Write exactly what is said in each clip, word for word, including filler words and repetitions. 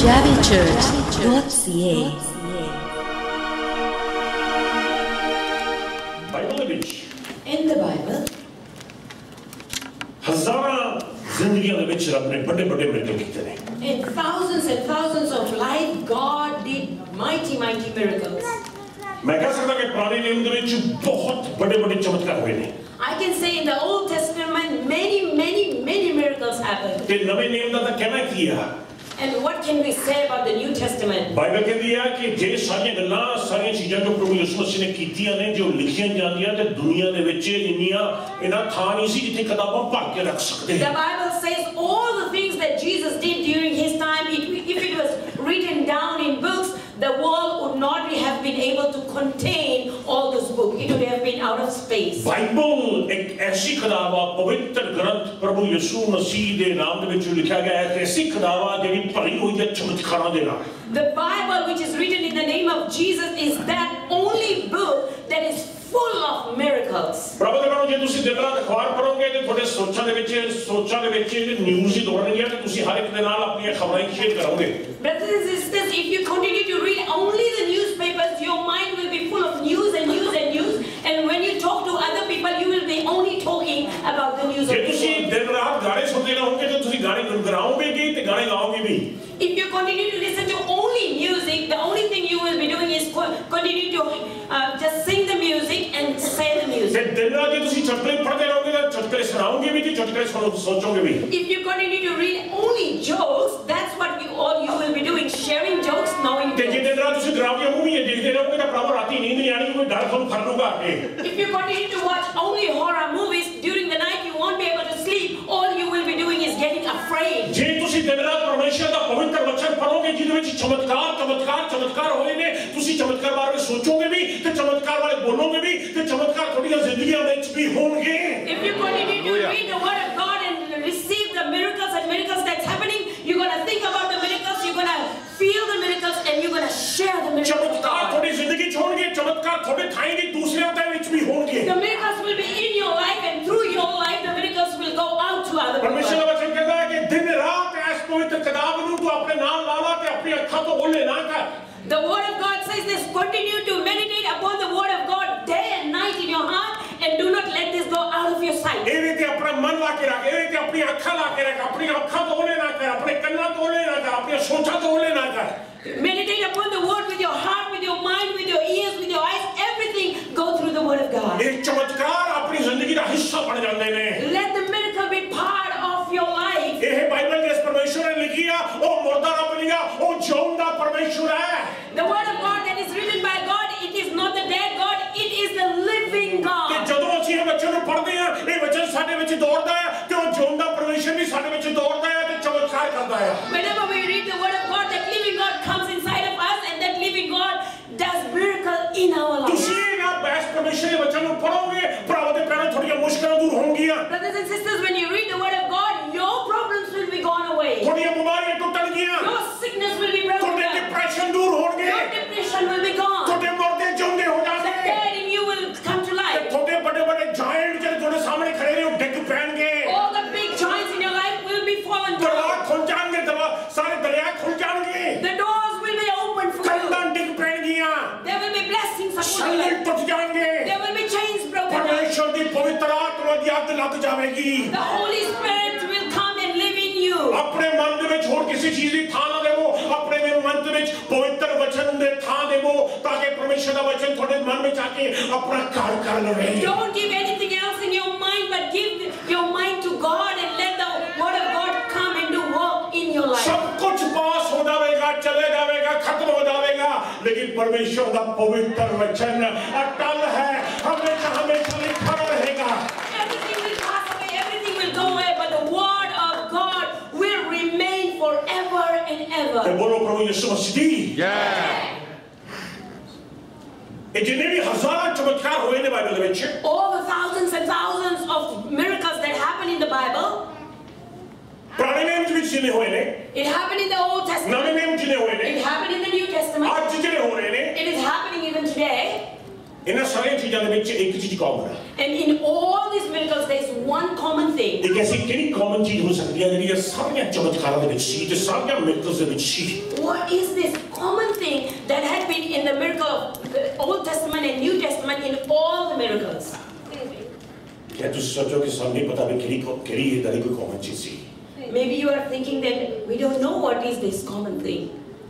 punjabi church dot c a In the Bible, in thousands and thousands of lives, God did mighty, mighty miracles. I can say in the Old Testament, many, many, many miracles happened. And what can we say about the New Testament? Bible कहती है कि जे सारी गल्लां सारी चीज़ां जो प्रभु यीशु मसीह ने कीतियां ने जो लिखियां जांदियां ते दुनिया दे विच इन्नियां इना थां नहीं सी जिथे किताबां भर के रख सकते। The Bible says all the things that Jesus did during his time, if it was written down in books, the world would not have been able to contain all those books. It would have been out of space. Bible एक ऐसी किताब है, पवित्र ग्रंथ प्रभु यीशु मसीह दे नाम दे विच लिखा गया है, ऐसी किताब है जिहड़ी भरी हुई है चमत्कारां दे नाल। The Bible, which is written in the name of Jesus, is that only book that is full of miracles. प्रभु दे बारे जे तुसी दिन रात अखबार पढ़ोगे ते थोड़े सोचां दे विच सोचां दे विच न्यूज़ ही दौड़नगियां ते तुसी हर एक दे नाल अपनी खबरां शेयर करोगे। Brothers and sisters, if you continue to read only the newspapers, your mind will be full of news and news and news, and when you talk to other people, you will be only talking about the news of the world. दिन रात गाने सुनते रहोगे तो तुसी गाने गुनगुनाओगे भी ते गाने गाओगे भी। If you continue to listen to only music, the only thing you will be doing is continue to uh, just sing the music and say the music. दिन रात तुसी चुटकुले पढ़ते रहोगे तो चुटकुले सुनाओगे भी ते चुटकुले सोचोगे भी। If you continue to read only jokes, that's what you all you will be doing, sharing jokes, knowing jokes. दिन रात तुसी डरावनी मूवी देखते रहोगे तो प्रभु राती नींद नहीं आनी, कोई डर तुम फर लूगा आके। If you continue to watch only horror movies during the night, you won't be able to sleep. All you will be doing is getting afraid. जे तुसी दिन रात परमेश्वर दा पवित्र वचन पढ़ोगे जिदे विच चमत्कार चमत्कार चमत्कार होए ने, तुसी चमत्कार बारे में सोचोगे भी ते चमत्कार वाले बोलोगे भी ते चमत्कार थोड़ी जिंदगी में भी होंगे। If you continue to read the word of God and receive the miracles and miracles that's happening, you're going to think about the miracles, you're going to feel the miracles, and you're going to share the miracles. चमत्कार थोड़ी जिंदगी छोड़ोगे, चमत्कार थोड़े खाएंगे दूसरे होते विच भी होंगे। The miracles will be in your life, and through your life the miracles will go out to other people. परमेश्वर का वचन कहता है कि दिन रात इस पवित्र किताब को तू अपने नाम लाना ते अपनी आंखों तो ओले ना कर। The word of God says this: continue to meditate upon the word of God day and night in your heart, and do not let this go out of your sight. ये रीति अपना मन लाके रख, ये रीति अपनी आंखें लाके रख, अपनी आंखों तो ओले ना कर, अपने कन्ना तो ओले ना कर, अपनी सोचा तो ओले ना कर। Meditate upon the word with your heart, with your mind, with your ears, with your eyes. Everything go through the word of God. एक चमत्कार अपनी जिंदगी का हिस्सा बन जाते हैं। Let the miracle be part of your life. ये है बाइबल जिस परमेश्वर ने लिखी है, वो मुर्दा ना बनेगा, वो जिंदा परमेश्वर है। The word of God that is written by God, it is not the dead God, it is the living God. कि जब हम इस वचन को पढ़ते हैं, ये वचन साडे विच दौड़ता है, कि वो जिंदा परमेश्वर भी साडे विच दौड़ता है, ते चमत्कार करता है। Whenever we read the word of God, that living God comes inside of us, and that living God does miracle in our lives. तुसी ना बस परमेश्वर के वचन को पढ़ोगे, प्रभु के पैरों थोड़ी मुश्किलें दूर होंगी। Brothers and sisters, when you read the word of God, your problems will be gone away. थोड़ी बीमारियां टूटणगी। Your sickness will be broken. थोड़े डिप्रेशन दूर होंगे। Your depression will be gone. थोड़े मुर्दे जिंदे हो जाएंगे। The dead in you will come to life. थोड़े बड़े-बड़े जायंट जो थोड़े सामने खड़े हैं, वो डिग पैणगे। All the big giants in your life will be fallen down. दरवाजे खुल जाएंगे, दरवाजे सारे दरिया खुल जाएंगे। The doors will be open for you. कंधां dig पैणगियां। There will be blessings upon you. संगल टूट जाएंगे। There will be chains broken. परमेश्वर की पवित्र आत्मा की आग लग जाएगी। The Holy Spirit will come and live in you. अपने मन में छोड़ किसी चीज की थां ना देवो, अपने मन में पवित्र वचन दे थां देवो, ताकि परमेश्वर का वचन थोड़े मन में जाके अपना कार्य कर लवे। Don't give anything else in your mind, but give your mind to God and let the word of God come and do work in your life. सब कुछ पास हो जाएगा, चले जाएगा, खत्म हो जाएगा, लेकिन परमेश्वर का पवित्र वचन अटल है, हमेशा हमेशा लिखा रहेगा। Everything will pass away, everything will go away, but the word of God will remain forever and ever. तो बोलो प्रभु यीशु मसीह। Yeah. ये जितने भी हजारों चमत्कार हुए ने बाइबल में, all the thousands and thousands of miracles that happen in the Bible, पुराने नियम में जितने हुए ने, it happened in the Old Testament, नवे नियम जितने हुए ने, it happened in the New Testament, आज जितने हो रहे ने, it is happening even today. इन सारी चीजों में एक चीज कॉमन है। And in all these miracles, there is one common thing. एक ऐसी किसी common चीज हो सकती है ਜਿਹੜੀ ਸਾਰੀਆਂ ਚਮਤਕਾਰਾਂ ਦੇ ਵਿੱਚ ਸੀ ਤੇ ਸਾਰੀਆਂ miracles ਦੇ ਵਿੱਚ ਸੀ. What is this common thing that had been in the miracle of the Old Testament and New Testament in all the miracles? क्या तुम सोचो कि सब नहीं पता भी किसी को किसी ये तरह कोई common चीज सी? Maybe you are thinking that we don't know what is this common thing.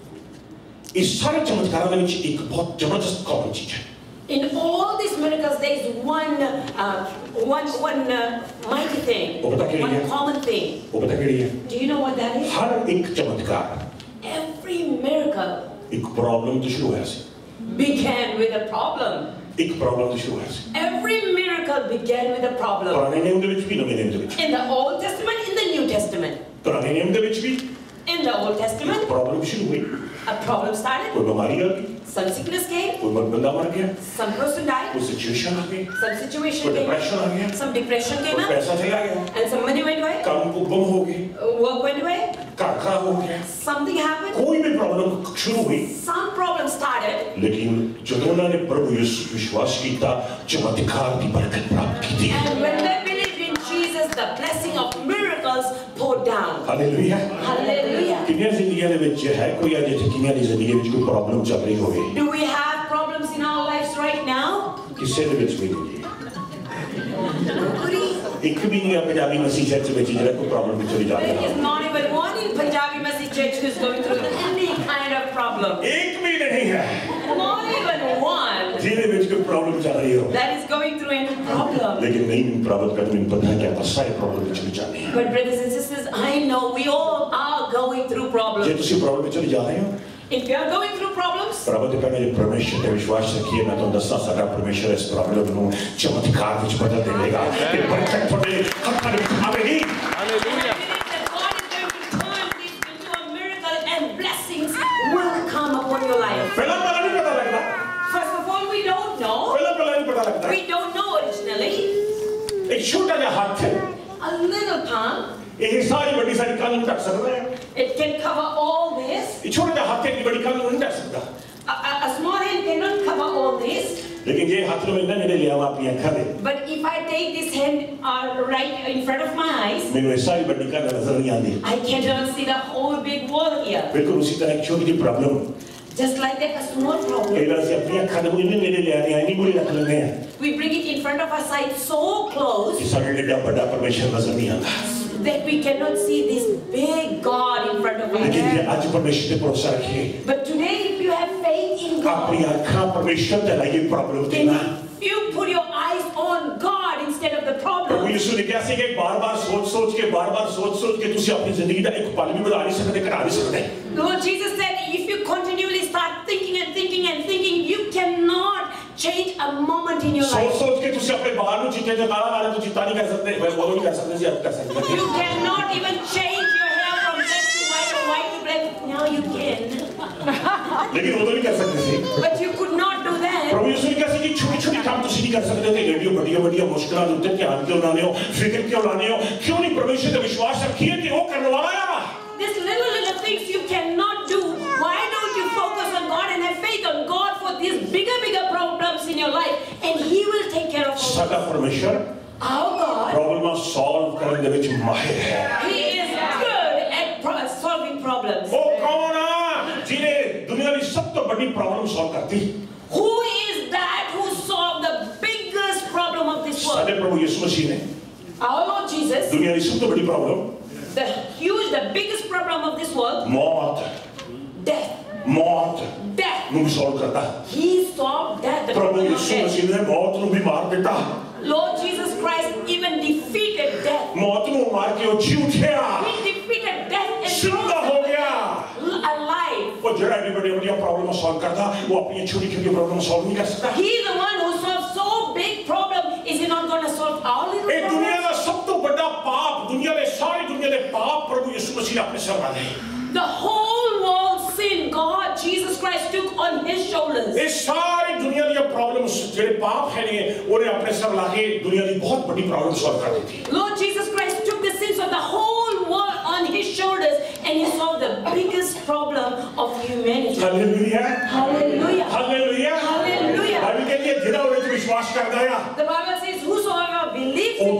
इस सारे चमत्कारों के बीच एक बहुत जबरदस्त common चीज है. In all these miracles, there is one, uh, one, one uh, mighty thing, one common thing. Do you know what that is? हर एक चमत्कार Every miracle एक problem तो शुरू है से. began with a problem. एक problem तो शुरू है से. Every miracle began with a problem. पुराने नियम के बीच भी नवे नियम के बीच. In the Old Testament, in the New Testament. पुराने नियम के बीच भी. In the Old Testament, problem शुरू हुई. A problem started. कोई बीमारी आ गई. Some sickness came. कोई बंदा मर गया. Some person died. कोई situation आ गई. Some situation कोई came. depression आ गया. Some depression came कोई up. पैसा चला गया. And some money went away. काम को बम हो गई. Work went away. कार खराब हो गया. Something happened. कोई भी problem शुरू हुई. Some problem started. लेकिन जिन्होंने ने प्रभु यीशु विश्वास किया चमत्कार की बरकत प्राप्त की थी. And when they believed in Jesus, the blessing of miracles poured down. Hallelujah. Hallelujah. किन्हीं जिंदगियों में विच है कोई आज किन्हीं दी जिंदगी में कोई प्रॉब्लम चल रही होगी. Do we have problems in our lives right now? किसी ने विच भी नहीं. Nobody. एक भी नहीं पंजाबी मसीह चर्च में जिधर कोई प्रॉब्लम में चली जाती है. There is not even one in Punjabi Masihi church who is going through any kind of problem. एक भी नहीं है. Not even one. जिन्हें विच कोई प्रॉब्लम चल रही हो. That is going through any problem. लेकिन नहीं प्रॉब्लम का तुम्हें पता है क्या आप सारे प्रॉब्लम में चली जाती हैं. But brothers and sisters, I know we all are going through problems. जे तुसी प्रॉब्लम में चली जा रहे हो. If you are going through problems, प्रभु के पहले परमेश्वर पे विश्वास रखिए मैं तो दस्ता सारा परमेश्वर इस प्रॉब्लम को चमत्कार विच बदल देगा कि बरकत थोड़े हाथ में आवेगी. Hallelujah. God is going to turn this into a miracle and blessings will come upon your life. पहला पहला नहीं पता लगता. First of all, we don't know. पहला पहला नहीं पता लगता. We don't know originally. एक छोटा सा हाथ है. A little palm. ये सारी बड़ी सारी कानून ढक सकता है. It can cover all this. ये छोटा सा हाथ है कि बड़ी कानून नहीं ढक सकता. A, a, a small hand cannot cover all this. लेकिन ये हाथ में ना मेरे लिए हम अपनी आँखें दे. But if I take this hand uh, right in front of my eyes, मैंने ये सारी बड़ी कानून नजर नहीं आती. I cannot see the whole big wall here. बिल्कुल उसी तरह एक छोटी सी problem. Just like that, a small problem. एक बार से अपनी आँखें दे मुझे मेरे लिए आनी आनी बुरी रख लेने हैं. We bring it in front of our sight so close. इस सारे लिए बड़ा परमेश्वर नजर नहीं आता. That we cannot see this big God in front of our लेकिन ये eyes. आज परमेश्वर पे भरोसा रखिए. But today, if you have faith in God, अपनी आँखें परमेश्वर पे लगाइए प्रॉब्लम के ना. if you put your eyes on God instead of the Prabhu problem, यीशु ने कैसे कि बार-बार सोच-सोच के बार-बार सोच-सोच के तुसी अपनी जिंदगी का एक पल भी बदल नहीं सकते करा नहीं सकते. Lord Jesus said, if you continually start thinking and thinking and thinking, you cannot change a moment in your life. सोच-सोच के तुसी अपने बाहर में चीजें जो काला वाले तो चिंता नहीं कर सकते. वह वो नहीं कर सकते जी आप कर सकते. You cannot even change your hair from black to white or white to black. Now you can. लेकिन वो तो नहीं कर सकते थे. But you could not do that. प्रभु यीशु ने कैसे कि छोटी-छोटी काम तुसी नहीं कर सकते थे. रेडियो बढ़िया-बढ़िया मुश्किलात होते थे ध्यान क्यों लाने हो फिक्र क्यों लाने हो क्यों नहीं परमेश्वर पे विश्वास रखिए कि वो करने वाला है. These little little things you cannot do. Why don't you focus on God and have faith on God for these bigger bigger problems in your life, and He will take care of all. सदा परमेश्वर Our God, problem solve करने के विच माहिर है. He is good at pro- solving problems. वो कौन है जिन्हें दुनिया की सबसे बड़ी प्रॉब्लम सॉल्व करती. Who is that who solved the biggest problem of this world? सारे प्रभु यीशु मसीह ने Our Lord Jesus, दुनिया की सबसे बड़ी problem the huge, the biggest problem of this world, मौत death. मौत Death. ਨੂੰ ਸੋਲਵ ਕਰਦਾ. He solved that. The ਪ੍ਰਭੂ problem of Yisu death. Masih ਨੇ ਮੌਤ ਨੂੰ ਵੀ ਮਾਰ ਦਿੱਤਾ. Lord Jesus Christ even defeated death. ਮੌਤ ਨੂੰ ਮਾਰ ਕੇ ਉਹ ਜੀ ਉੱਠਿਆ. He defeated death and ਜ਼ਿੰਦਾ ਹੋ ਗਿਆ. rose alive. ਉਹ ਜਿਹੜਾ ਵੀ ਬੜੀ ਵੱਡੀਆਂ ਪ੍ਰੋਬਲਮ ਸੋਲਵ ਕਰਦਾ ਉਹ ਆਪਣੀ ਛੋਟੀ ਛੋਟੀ ਪ੍ਰੋਬਲਮ ਸੋਲਵ ਨਹੀਂ ਕਰ ਸਕਦਾ. He the one who solved so big problem. Is he not going to solve our little ਇਹ ਦੁਨੀਆ problem? ਦਾ ਸਭ ਤੋਂ ਵੱਡਾ ਪਾਪ ਦੁਨੀਆ ਦੇ ਸਾਰੀ ਦੁਨੀਆ ਦੇ ਪਾਪ ਪ੍ਰਭੂ ਯਿਸੂ ਮਸੀਹ ਨੇ ਆਪਣੇ ਸਿਰ ਲਾ ਲਏ. The whole world sin God Jesus Christ took on His shoulders. ਇਹ ਸਾਰੀ ਦੁਨੀਆ ਦੀਆਂ ਪ੍ਰੋਬਲਮਸ ਜਿਹੜੇ ਪਾਪ ਹੈ ਨੇ ਉਹਨੇ ਆਪਣੇ ਸਿਰ ਲਾ ਕੇ ਦੁਨੀਆ ਦੀ ਬਹੁਤ ਵੱਡੀ ਪ੍ਰੋਬਲਮ ਸੋਲਵ ਕਰ ਦਿੱਤੀ. Lord Jesus Christ took the sins of the whole world on His shoulders and He solved the biggest problem of humanity. Hallelujah. Hallelujah. Hallelujah. Hallelujah. Bible ਕਹਿੰਦੀ ਹੈ ਜਿਹੜਾ ਉਹਦੇ ਵਿੱਚ ਵਿਸ਼ਵਾਸ ਕਰਦਾ ਆ The Bible says,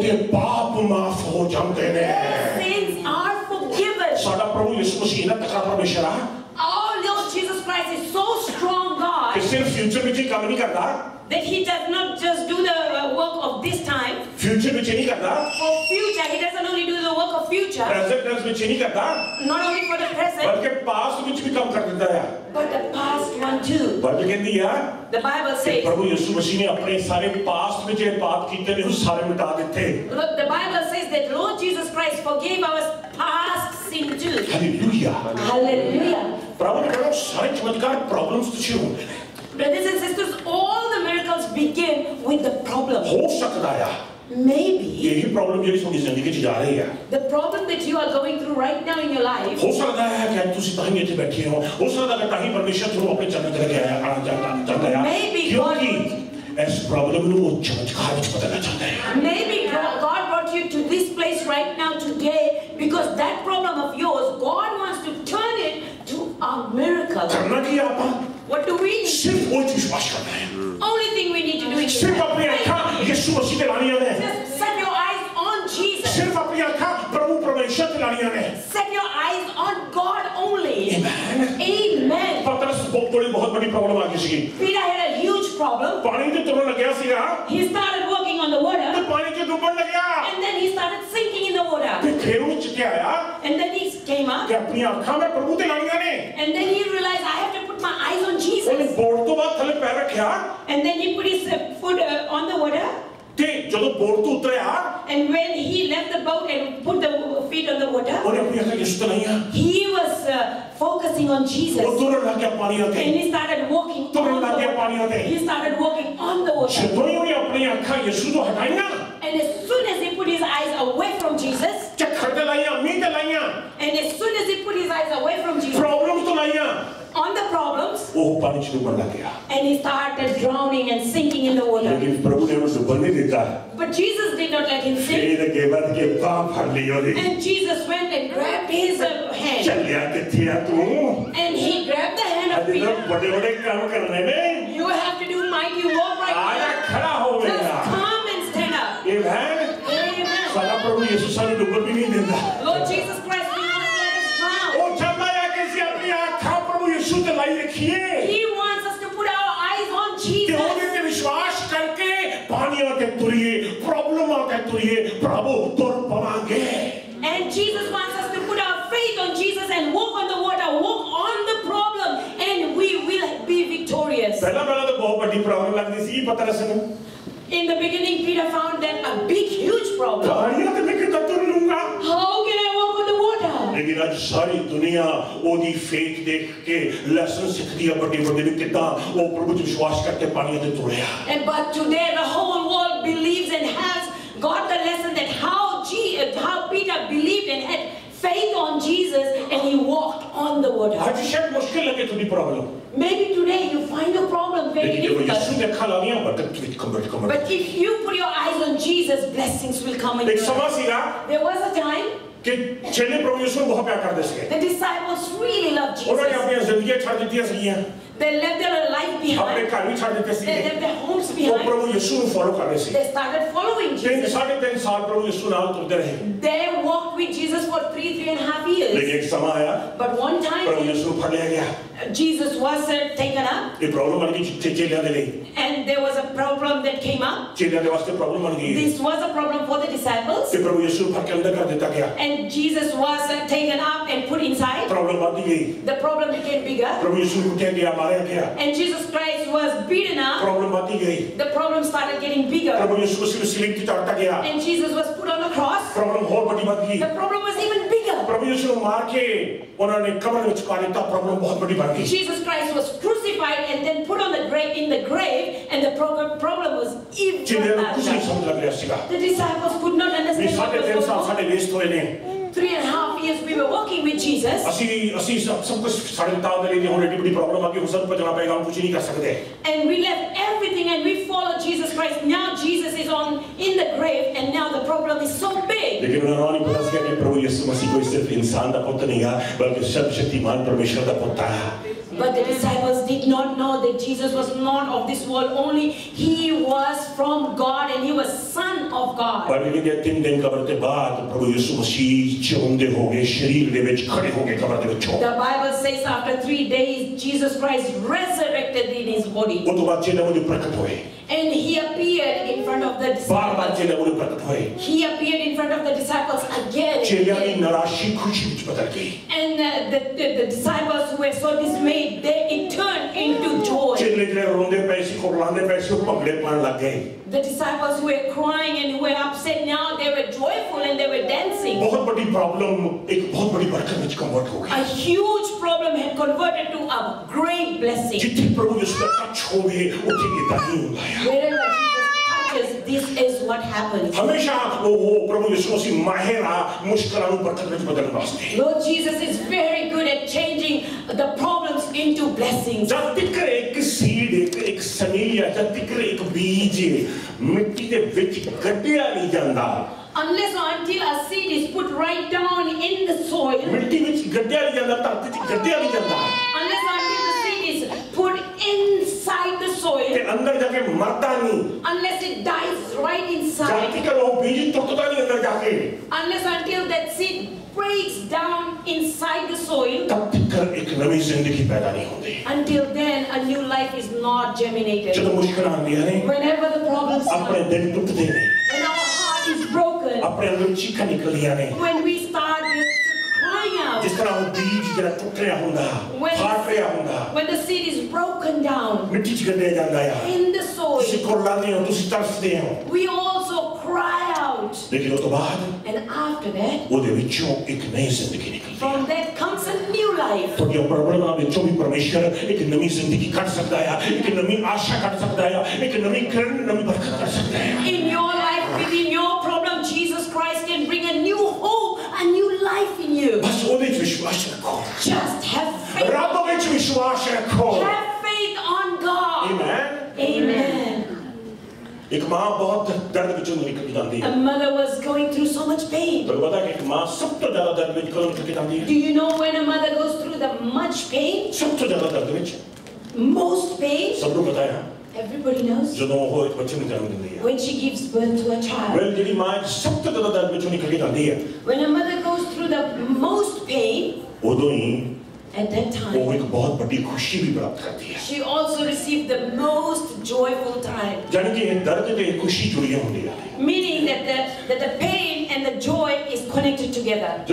ਉਹਦੇ ਪਾਪ ਮਾਫ ਹੋ ਜਾਂਦੇ ਨੇ sins are forgiven. ਸਾਡਾ ਪ੍ਰਭੂ ਯਿਸੂ ਮਸੀਹ ਨਾ ਤਕੜਾ ਪਰਮੇਸ਼ਰ ਆ Our Lord Jesus Christ is so strong God ਕਿ ਸਿਰਫ ਫਿਊਚਰ ਵਿੱਚ ਹੀ ਕੰਮ ਨਹੀਂ ਕਰਦਾ that he does not just do the work of this time. Future ਵਿੱਚ ਨਹੀਂ ਕਰਦਾ For future, he doesn't only do the work of future. Present ਵਿੱਚ ਨਹੀਂ ਕਰਦਾ Not only for the present, ਬਲਕਿ ਪਾਸਟ ਵਿੱਚ ਵੀ ਕੰਮ ਕਰ ਦਿੰਦਾ ਆ but the past one too. Bible ਕਹਿੰਦੀ ਆ The Bible ਕਿ says, ਪ੍ਰਭੂ ਯਿਸੂ ਮਸੀਹ ਨੇ ਆਪਣੇ ਸਾਰੇ ਪਾਸਟ ਵਿੱਚ ਇਹ ਪਾਪ ਕੀਤੇ ਨੇ ਉਹ ਸਾਰੇ ਮਿਟਾ ਦਿੱਤੇ look, the Bible says that Lord Jesus Christ forgave our past sin too. Hallelujah Hallelujah. ਪ੍ਰਭੂ ਨੇ ਕਿਹਾ ਸਾਰੇ ਚਮਤਕਾਰ ਪ੍ਰੋਬਲਮਸ ਤੋਂ ਸ਼ੁਰੂ ਹੁੰਦੇ ਨੇ Brothers and sisters, all the miracles begin with the problem. ਹੋ ਸਕਦਾ ਆ Maybe ਇਹੀ ਪ੍ਰੋਬਲਮ ਜਿਹੜੀ ਤੁਹਾਡੀ ਜ਼ਿੰਦਗੀ 'ਚ ਜਾ ਰਹੀ ਆ the problem that you are going through right now in your life, ਹੋ ਸਕਦਾ ਹੈ ਕਿ ਤੁਸੀਂ ਤਾਂ ਹੀ ਇੱਥੇ ਬੈਠੇ ਹੋ ਹੋ ਸਕਦਾ ਹੈ ਤਾਂ ਹੀ ਪਰਮੇਸ਼ਰ ਤੁਹਾਨੂੰ ਆਪਣੇ ਚਰਨ ਤੇ ਲੈ ਕੇ ਆਇਆ ਆਣਾ ਚਾਹੁੰਦਾ ਆ Maybe ਕਿਉਂਕਿ ਇਸ ਪ੍ਰੋਬਲਮ ਨੂੰ ਉਹ ਚਮਤਕਾਰ ਵਿੱਚ ਬਦਲਣਾ ਚਾਹੁੰਦਾ ਹੈ maybe God brought you to this place right now today because that problem of yours, God wants to turn it to a miracle. ਕਰਨਾ ਕੀ ਆ ਆਪਾਂ What do we need? ਸਿਰਫ ਉਹ ਵਿਸ਼ਵਾਸ ਕਰਨਾ ਹੈ Only thing we need to do is ਸਿਰਫ ਆਪਣੀ ਅੱਖਾਂ ਯਿਸੂ ਮਸੀਹ ਤੇ ਲਾਣੀਆਂ ਨੇ just set your eyes on Jesus. ਸਿਰਫ ਆਪਣੀ ਅੱਖਾਂ ਪ੍ਰਭੂ ਪਰਮੇਸ਼ਰ ਤੇ ਲਾਣੀਆਂ ਨੇ Set your eyes on God only. Amen. Amen. ਪਤਰਸ ਕੋਲ ਬਹੁਤ ਵੱਡੀ ਪ੍ਰੋਬਲਮ ਆ ਗਈ ਸੀ Peter had a huge problem. ਪਾਣੀ ਤੇ ਤੁਰਨ ਲੱਗਿਆ ਸੀਗਾ He started walking on the ਤੇ water ਪਾਣੀ 'ਚ ਡੁੱਬਣ ਲੱਗਿਆ and then he started sinking in the water. ਤੇ ਫਿਰ ਉਹ ਚਿੱਤਿਆ ਆਇਆ And then he came up ਕਿ ਆਪਣੀਆਂ ਅੱਖਾਂ ਮੈਂ ਪ੍ਰਭੂ ਤੇ ਲਾਣੀਆਂ ਨੇ and then he realized I have to put my eyes on ਉਹਨੇ Jesus. ਬੋਰਡ ਤੋਂ ਬਾਅਦ ਥੱਲੇ ਪੈਰ ਰੱਖਿਆ And then he put his uh, foot uh, on the water. ਤੇ ਜਦੋਂ ਬੋਰਡ ਤੋਂ ਉਤਰਿਆ And when he left the boat and put the feet on the water, ਉਹਨੇ ਆਪਣੀ ਅੱਖਾਂ ਯਿਸੂ ਤੇ ਲਾਈਆਂ he was uh, focusing on Jesus. ਉਹ ਤੁਰਨ ਲੱਗ ਗਿਆ ਪਾਣੀਆਂ ਤੇ And he started walking on ਤੁਰਨ the ਲੱਗ ਗਿਆ water. ਪਾਣੀਆਂ ਤੇ He started walking on the water. ਜਦੋਂ ਹੀ ਉਹਨੇ ਆਪਣੀਆਂ ਅੱਖਾਂ ਯਿਸੂ ਤੋਂ ਹਟਾਈਆਂ And as soon as he put his eyes away from Jesus, ਚੱਕਰ ਤੇ ਲਾਈਆਂ ਮੀਂਹ ਤੇ ਲਾਈਆਂ and as soon as he put his eyes away from Jesus, problem ਤੋਂ ਲਾਈਆਂ on the problems, ਉਹ ਪਾਣੀ 'ਚ ਡੁੱਬਣ ਲੱਗ ਗਿਆ and he started drowning and sinking in the water. ਲੇਕਿਨ ਪ੍ਰਭੂ ਨੇ ਉਹਨੂੰ ਡੁੱਬਣ ਨਹੀਂ ਦਿੱਤਾ But Jesus did not let him sink. ਫਿਰ ਅੱਗੇ ਵੱਧ ਕੇ ਬਾਹ ਫੜ ਲਈ ਉਹਦੀ And Jesus went and grabbed his uh, hand. ਚੱਲਿਆ ਕਿੱਥੇ ਆ ਤੂੰ And he grabbed the hand of ਅੱਜ ਤਾਂ Peter. ਵੱਡੇ ਵੱਡੇ ਕੰਮ ਕਰਨੇ ਨੇ You have to do mighty work right ਆਇਆ now. ਖੜਾ ਹੋ Just ਗਿਆ come and stand up. ਇਹ ਹੈ Amen. ਸਾਡਾ ਪ੍ਰਭੂ ਯਿਸੂ ਸਾਨੂੰ ਡੁੱਬਣ ਵੀ ਨਹੀਂ ਦਿੰਦਾ Lord Jesus Christ will not let us drown. ਉਹ ਚਾਹੁੰਦਾ ਹੈ ਕਿ ਅਸੀਂ ਆਪਣੀਆਂ ਅੱਖਾਂ ਪ੍ਰਭੂ ਯਿਸੂ ਤੇ ਲਾਈ ਰੱਖੀਏ He wants us to put our eyes on ਤੇ Jesus. ਉਹਦੇ ਤੇ ਵਿਸ਼ਵਾਸ ਕਰਕੇ ਪਾਣੀਆਂ ਤੇ ਤੁਰੀਏ ਪ੍ਰੋਬਲਮਾਂ ਤੇ ਤੁਰੀਏ ਪ੍ਰਭੂ ਤੁਰ ਪਵਾਂਗੇ And Jesus wants us to put our faith on Jesus and walk on the water, walk on the problem, and we will be victorious. ਪਹਿਲਾਂ ਪਹਿਲਾਂ ਤਾਂ ਬਹੁਤ ਵੱਡੀ ਪ੍ਰੋਬਲਮ ਲੱਗਦੀ ਸੀ ਪਤਰਸ ਨੂੰ In the beginning, Peter found that a big, huge problem. ਪਾਣੀਆਂ ਤੇ ਮੈਂ ਕਿੱਦਾਂ ਤੁਰ ਲੂੰਗਾ How can I walk on the water? ਲੇਕਿਨ ਅੱਜ ਸਾਰੀ ਦੁਨੀਆ ਉਹਦੀ ਫੇਥ ਦੇਖ ਕੇ ਲੈਸਨ ਸਿੱਖਦੀ ਹੈ ਵੱਡੇ ਵੱਡੇ ਵੀ ਕਿੱਦਾਂ ਉਹ ਪ੍ਰਭੂ 'ਚ ਵਿਸ਼ਵਾਸ ਕਰਕੇ ਪਾਣੀਆਂ ਤੇ ਤੁਰਿਆ And but today the whole world believes and has got the lesson that how G- how Peter believed and had faith on Jesus and he walked on the water. ਅੱਜ ਸ਼ਾਇਦ ਮੁਸ਼ਕਿਲ ਲੱਗੇ ਤੁਹਾਡੀ problem Maybe today you find your problem very ਲੇਕਿਨ ਜਦੋਂ ਯਿਸੂ difficult. ਦੇ ਅੱਖਾਂ ਲਾਉਣੀਆਂ ਬਰਕਤ ਵਿੱਚ ਕੰਵਰਟ ਕੰਵਰਟ But if you put your eyes on Jesus, blessings will come in ਇੱਕ your ਸਮਾਂ life. ਸੀਗਾ There was a time ਕਿ ਚੇਲੇ ਪ੍ਰਭੂ ਯਿਸੂ ਨੂੰ ਬਹੁਤ ਪਿਆਰ ਕਰਦੇ ਸੀਗੇ the disciples really loved ਉਹਨਾਂ ਨੇ Jesus. ਆਪਣੀਆਂ ਜ਼ਿੰਦਗੀਆਂ ਛੱਡ ਦਿੱਤੀਆਂ ਸੀਗੀਆਂ They left their life ਆਪਣੇ behind. ਘਰ ਵੀ ਛੱਡ ਦਿੱਤੇ They ਸੀਗੇ left their homes ਉਹ behind. ਪ੍ਰਭੂ ਯਿਸੂ ਨੂੰ ਫੋਲੋ ਕਰਦੇ ਸੀ They started following ਤਿੰਨ Jesus. ਸਾਢੇ ਤਿੰਨ ਸਾਲ ਪ੍ਰਭੂ ਯਿਸੂ ਨਾਲ ਤੁਰਦੇ ਰਹੇ They walked with Jesus for three, three and a half years. ਲੇਕਿਨ ਇੱਕ ਸਮਾਂ ਆਇਆ But one ਪ੍ਰਭੂ time ਯਿਸੂ ਨੂੰ ਫੜ ਲਿਆ ਗਿਆ Jesus was uh, taken up, ਇਹ ਪ੍ਰੋਬਲਮ ਬਣ ਗਈ ਚੇ- ਚੇਲਿਆਂ ਦੇ ਲਈ and there was a problem that came up. ਚੇਲਿਆਂ ਦੇ ਵਾਸਤੇ ਪ੍ਰੋਬਲਮ ਬਣ ਗਈ This was a problem for the disciples, ਤੇ ਪ੍ਰਭੂ ਯਿਸੂ ਨੂੰ ਫੜ ਕੇ ਅੰਦਰ ਕਰ ਦਿੱਤਾ ਗਿਆ and Jesus was uh, taken up and put inside. Problem ਵੱਧ ਗਈ The problem became bigger, ਪ੍ਰਭੂ ਯਿਸੂ ਨੂੰ ਕੁੱਟਿਆ ਗਿਆ ਮਾਰਿਆ ਗਿਆ and Jesus Christ was beaten up. Problem ਵੱਧ ਗਈ The problem started getting bigger, ਪ੍ਰਭੂ ਯਿਸੂ ਮਸੀਹ ਨੂੰ ਸਿਲੰਗ ਤੇ ਚੜ੍ਹਤਾ ਗਿਆ and Jesus was put on a cross. Problem ਹੋਰ ਵੱਡੀ ਵੱਧ ਗਈ The problem was even bigger. ਪ੍ਰਭੂ ਯਿਸੂ ਨੂੰ ਮਾਰ ਕੇ ਉਹਨਾਂ ਨੇ ਕਬਰ ਵਿੱਚ ਪਾ ਦਿੱਤਾ ਪ੍ਰੋਬਲਮ ਬਹੁਤ ਵੱਡੀ ਬਣ ਗਈ Jesus Christ was crucified and then put on the grave in the grave, and the problem problem was even ਚੇਲਿਆਂ ਨੂੰ ਕੁਝ ਨਹੀਂ larger. ਸਮਝ ਲੱਗ ਰਿਹਾ ਸੀਗਾ The disciples could not ਵੀ understand what ਸਾਢੇ was ਤਿੰਨ going ਸਾਲ on. ਸਾਡੇ ਵੇਸਟ ਹੋਏ ਨੇ Three and a half years we were walking with Jesus, ਅਸੀਂ ਅਸੀਂ ਸਭ ਸਭ ਕੁਝ ਸਾਡੇ ਤਾਲ ਦੇ ਲਈ ਹੁਣ ਐਡੀ ਵੱਡੀ ਪ੍ਰੋਬਲਮ ਆ ਗਈ ਹੁਣ ਸਾਨੂੰ ਭੱਜਣਾ ਪਏਗਾ ਹੁਣ ਕੁਝ ਨਹੀਂ ਕਰ ਸਕਦੇ and we left everything and we followed Jesus Christ. Now Jesus is on in the grave, and now the problem is so big. ਲੇਕਿਨ ਉਹਨਾਂ ਨੂੰ ਨਹੀਂ ਪਤਾ ਸੀ ਕਿ ਪ੍ਰਭੂ ਯਿਸੂ ਮਸੀਹ ਕੋਈ ਸਿਰਫ ਇਨਸਾਨ ਦਾ ਪੁੱਤ ਨਹੀਂ ਆ ਬਲਕਿ ਸਰਵ ਸ਼ਕਤੀਮਾਨ ਪਰਮੇਸ਼ਰ ਦਾ ਪੁੱਤ ਆ But the disciples did not know that Jesus was not of this world only. He was from God and he was Son of God. Bible के तीन दिन कब्र के बाद प्रभु यीशु मसीह जिਉਂਦੇ हो गए शरीर ਦੇ ਵਿੱਚ खड़े हो गए कब्र ਦੇ ਵਿੱਚੋਂ. The Bible says after three days Jesus Christ resurrected in his body. ਉਹ ਤੋਂ ਬਾਅਦ ਚੇਲੇ ਨੂੰ ਪ੍ਰਗਟ ਹੋਏ. And he appeared in front of the disciples. He appeared in front of the disciples again. And uh, the, the, the disciples who were so dismayed, they it turned into joy. The disciples who were crying and who were upset now, they were joyful and they were dancing. A huge problem had converted to a great blessing. Wherever Jesus touches, this is what happens. Lord Jesus is very good at changing the problems into blessings. Unless or until a seed is put right down in the soil, unless or until the seed is put inside the soil, unless it dies right inside, unless until that seed breaks down inside the soil, until then a new life is not germinated. Whenever the problems come, when our heart is broken, when we start crying out, when, when the seed is broken down in the soil, we also cry out. And after that, from that comes a new life. In your life, within your problem, Jesus Christ can bring a new hope, a new life in you. Just have faith. Have faith on God. Amen. Amen. A mother was going through so much pain. Do you know when a mother goes through the much pain? Most pain? Everybody knows. When she gives birth to a child. When a mother goes through the most pain, at that time, she also received the most joyful time. Meaning that the, that the pain and the joy is connected together.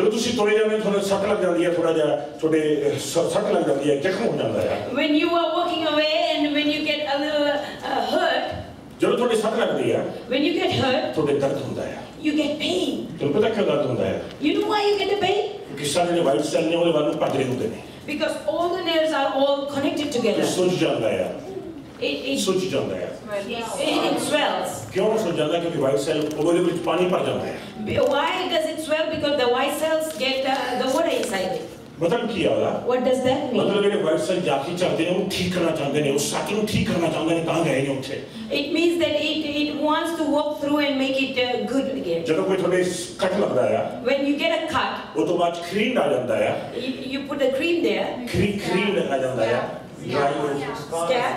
When you are walking away and when you get a little uh, hurt, when you get hurt, you get pain. You know why you get the pain? Because all the nerves are all connected together. It, it, it, it swells. Why does it swell? Because the white cells get uh, the water inside it. What does that mean? It means that it, it wants to walk through and make it uh, good again. When you get a cut, you, you put the cream there. Cream, cream, Scab.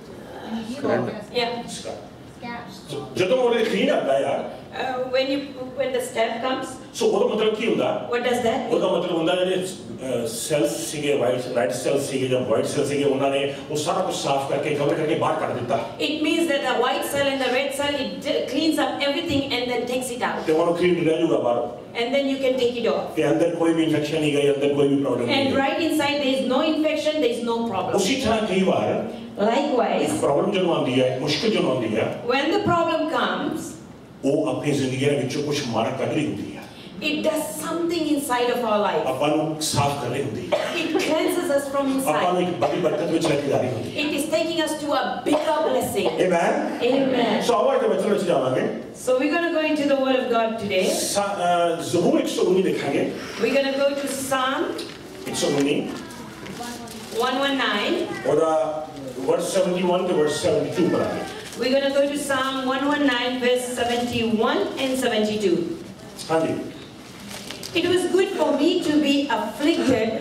Yeah. Uh, when you when the step comes, so what does that mean? cells sige white red cells sige jab white cells sige unhone wo sara kuch saaf karke cover karke bahar kar deta. It means that the white cell and the red cell, it cleans up everything and then takes it out. te wono clean reh jaga bahar, and then you can take it off. te andar koi bhi infection nahi gayi, andar koi bhi problem and right inside there is no infection, there is no problem. usi tarah kai baar likewise problem jadon aandi hai, mushkil jadon aandi hai, when the problem comes, wo apni zindagi de vich kuch mara kar rahi hundi hai. It does something inside of our life. It cleanses us from inside. It is taking us to a bigger blessing. Amen. Amen. So we're going to go into the Word of God today. We're going to go to Psalm one nineteen. Verse seventy-one to verse seventy-two. We're going to go to Psalm one nineteen, verse seventy-one and seventy-two. It was good for me to be afflicted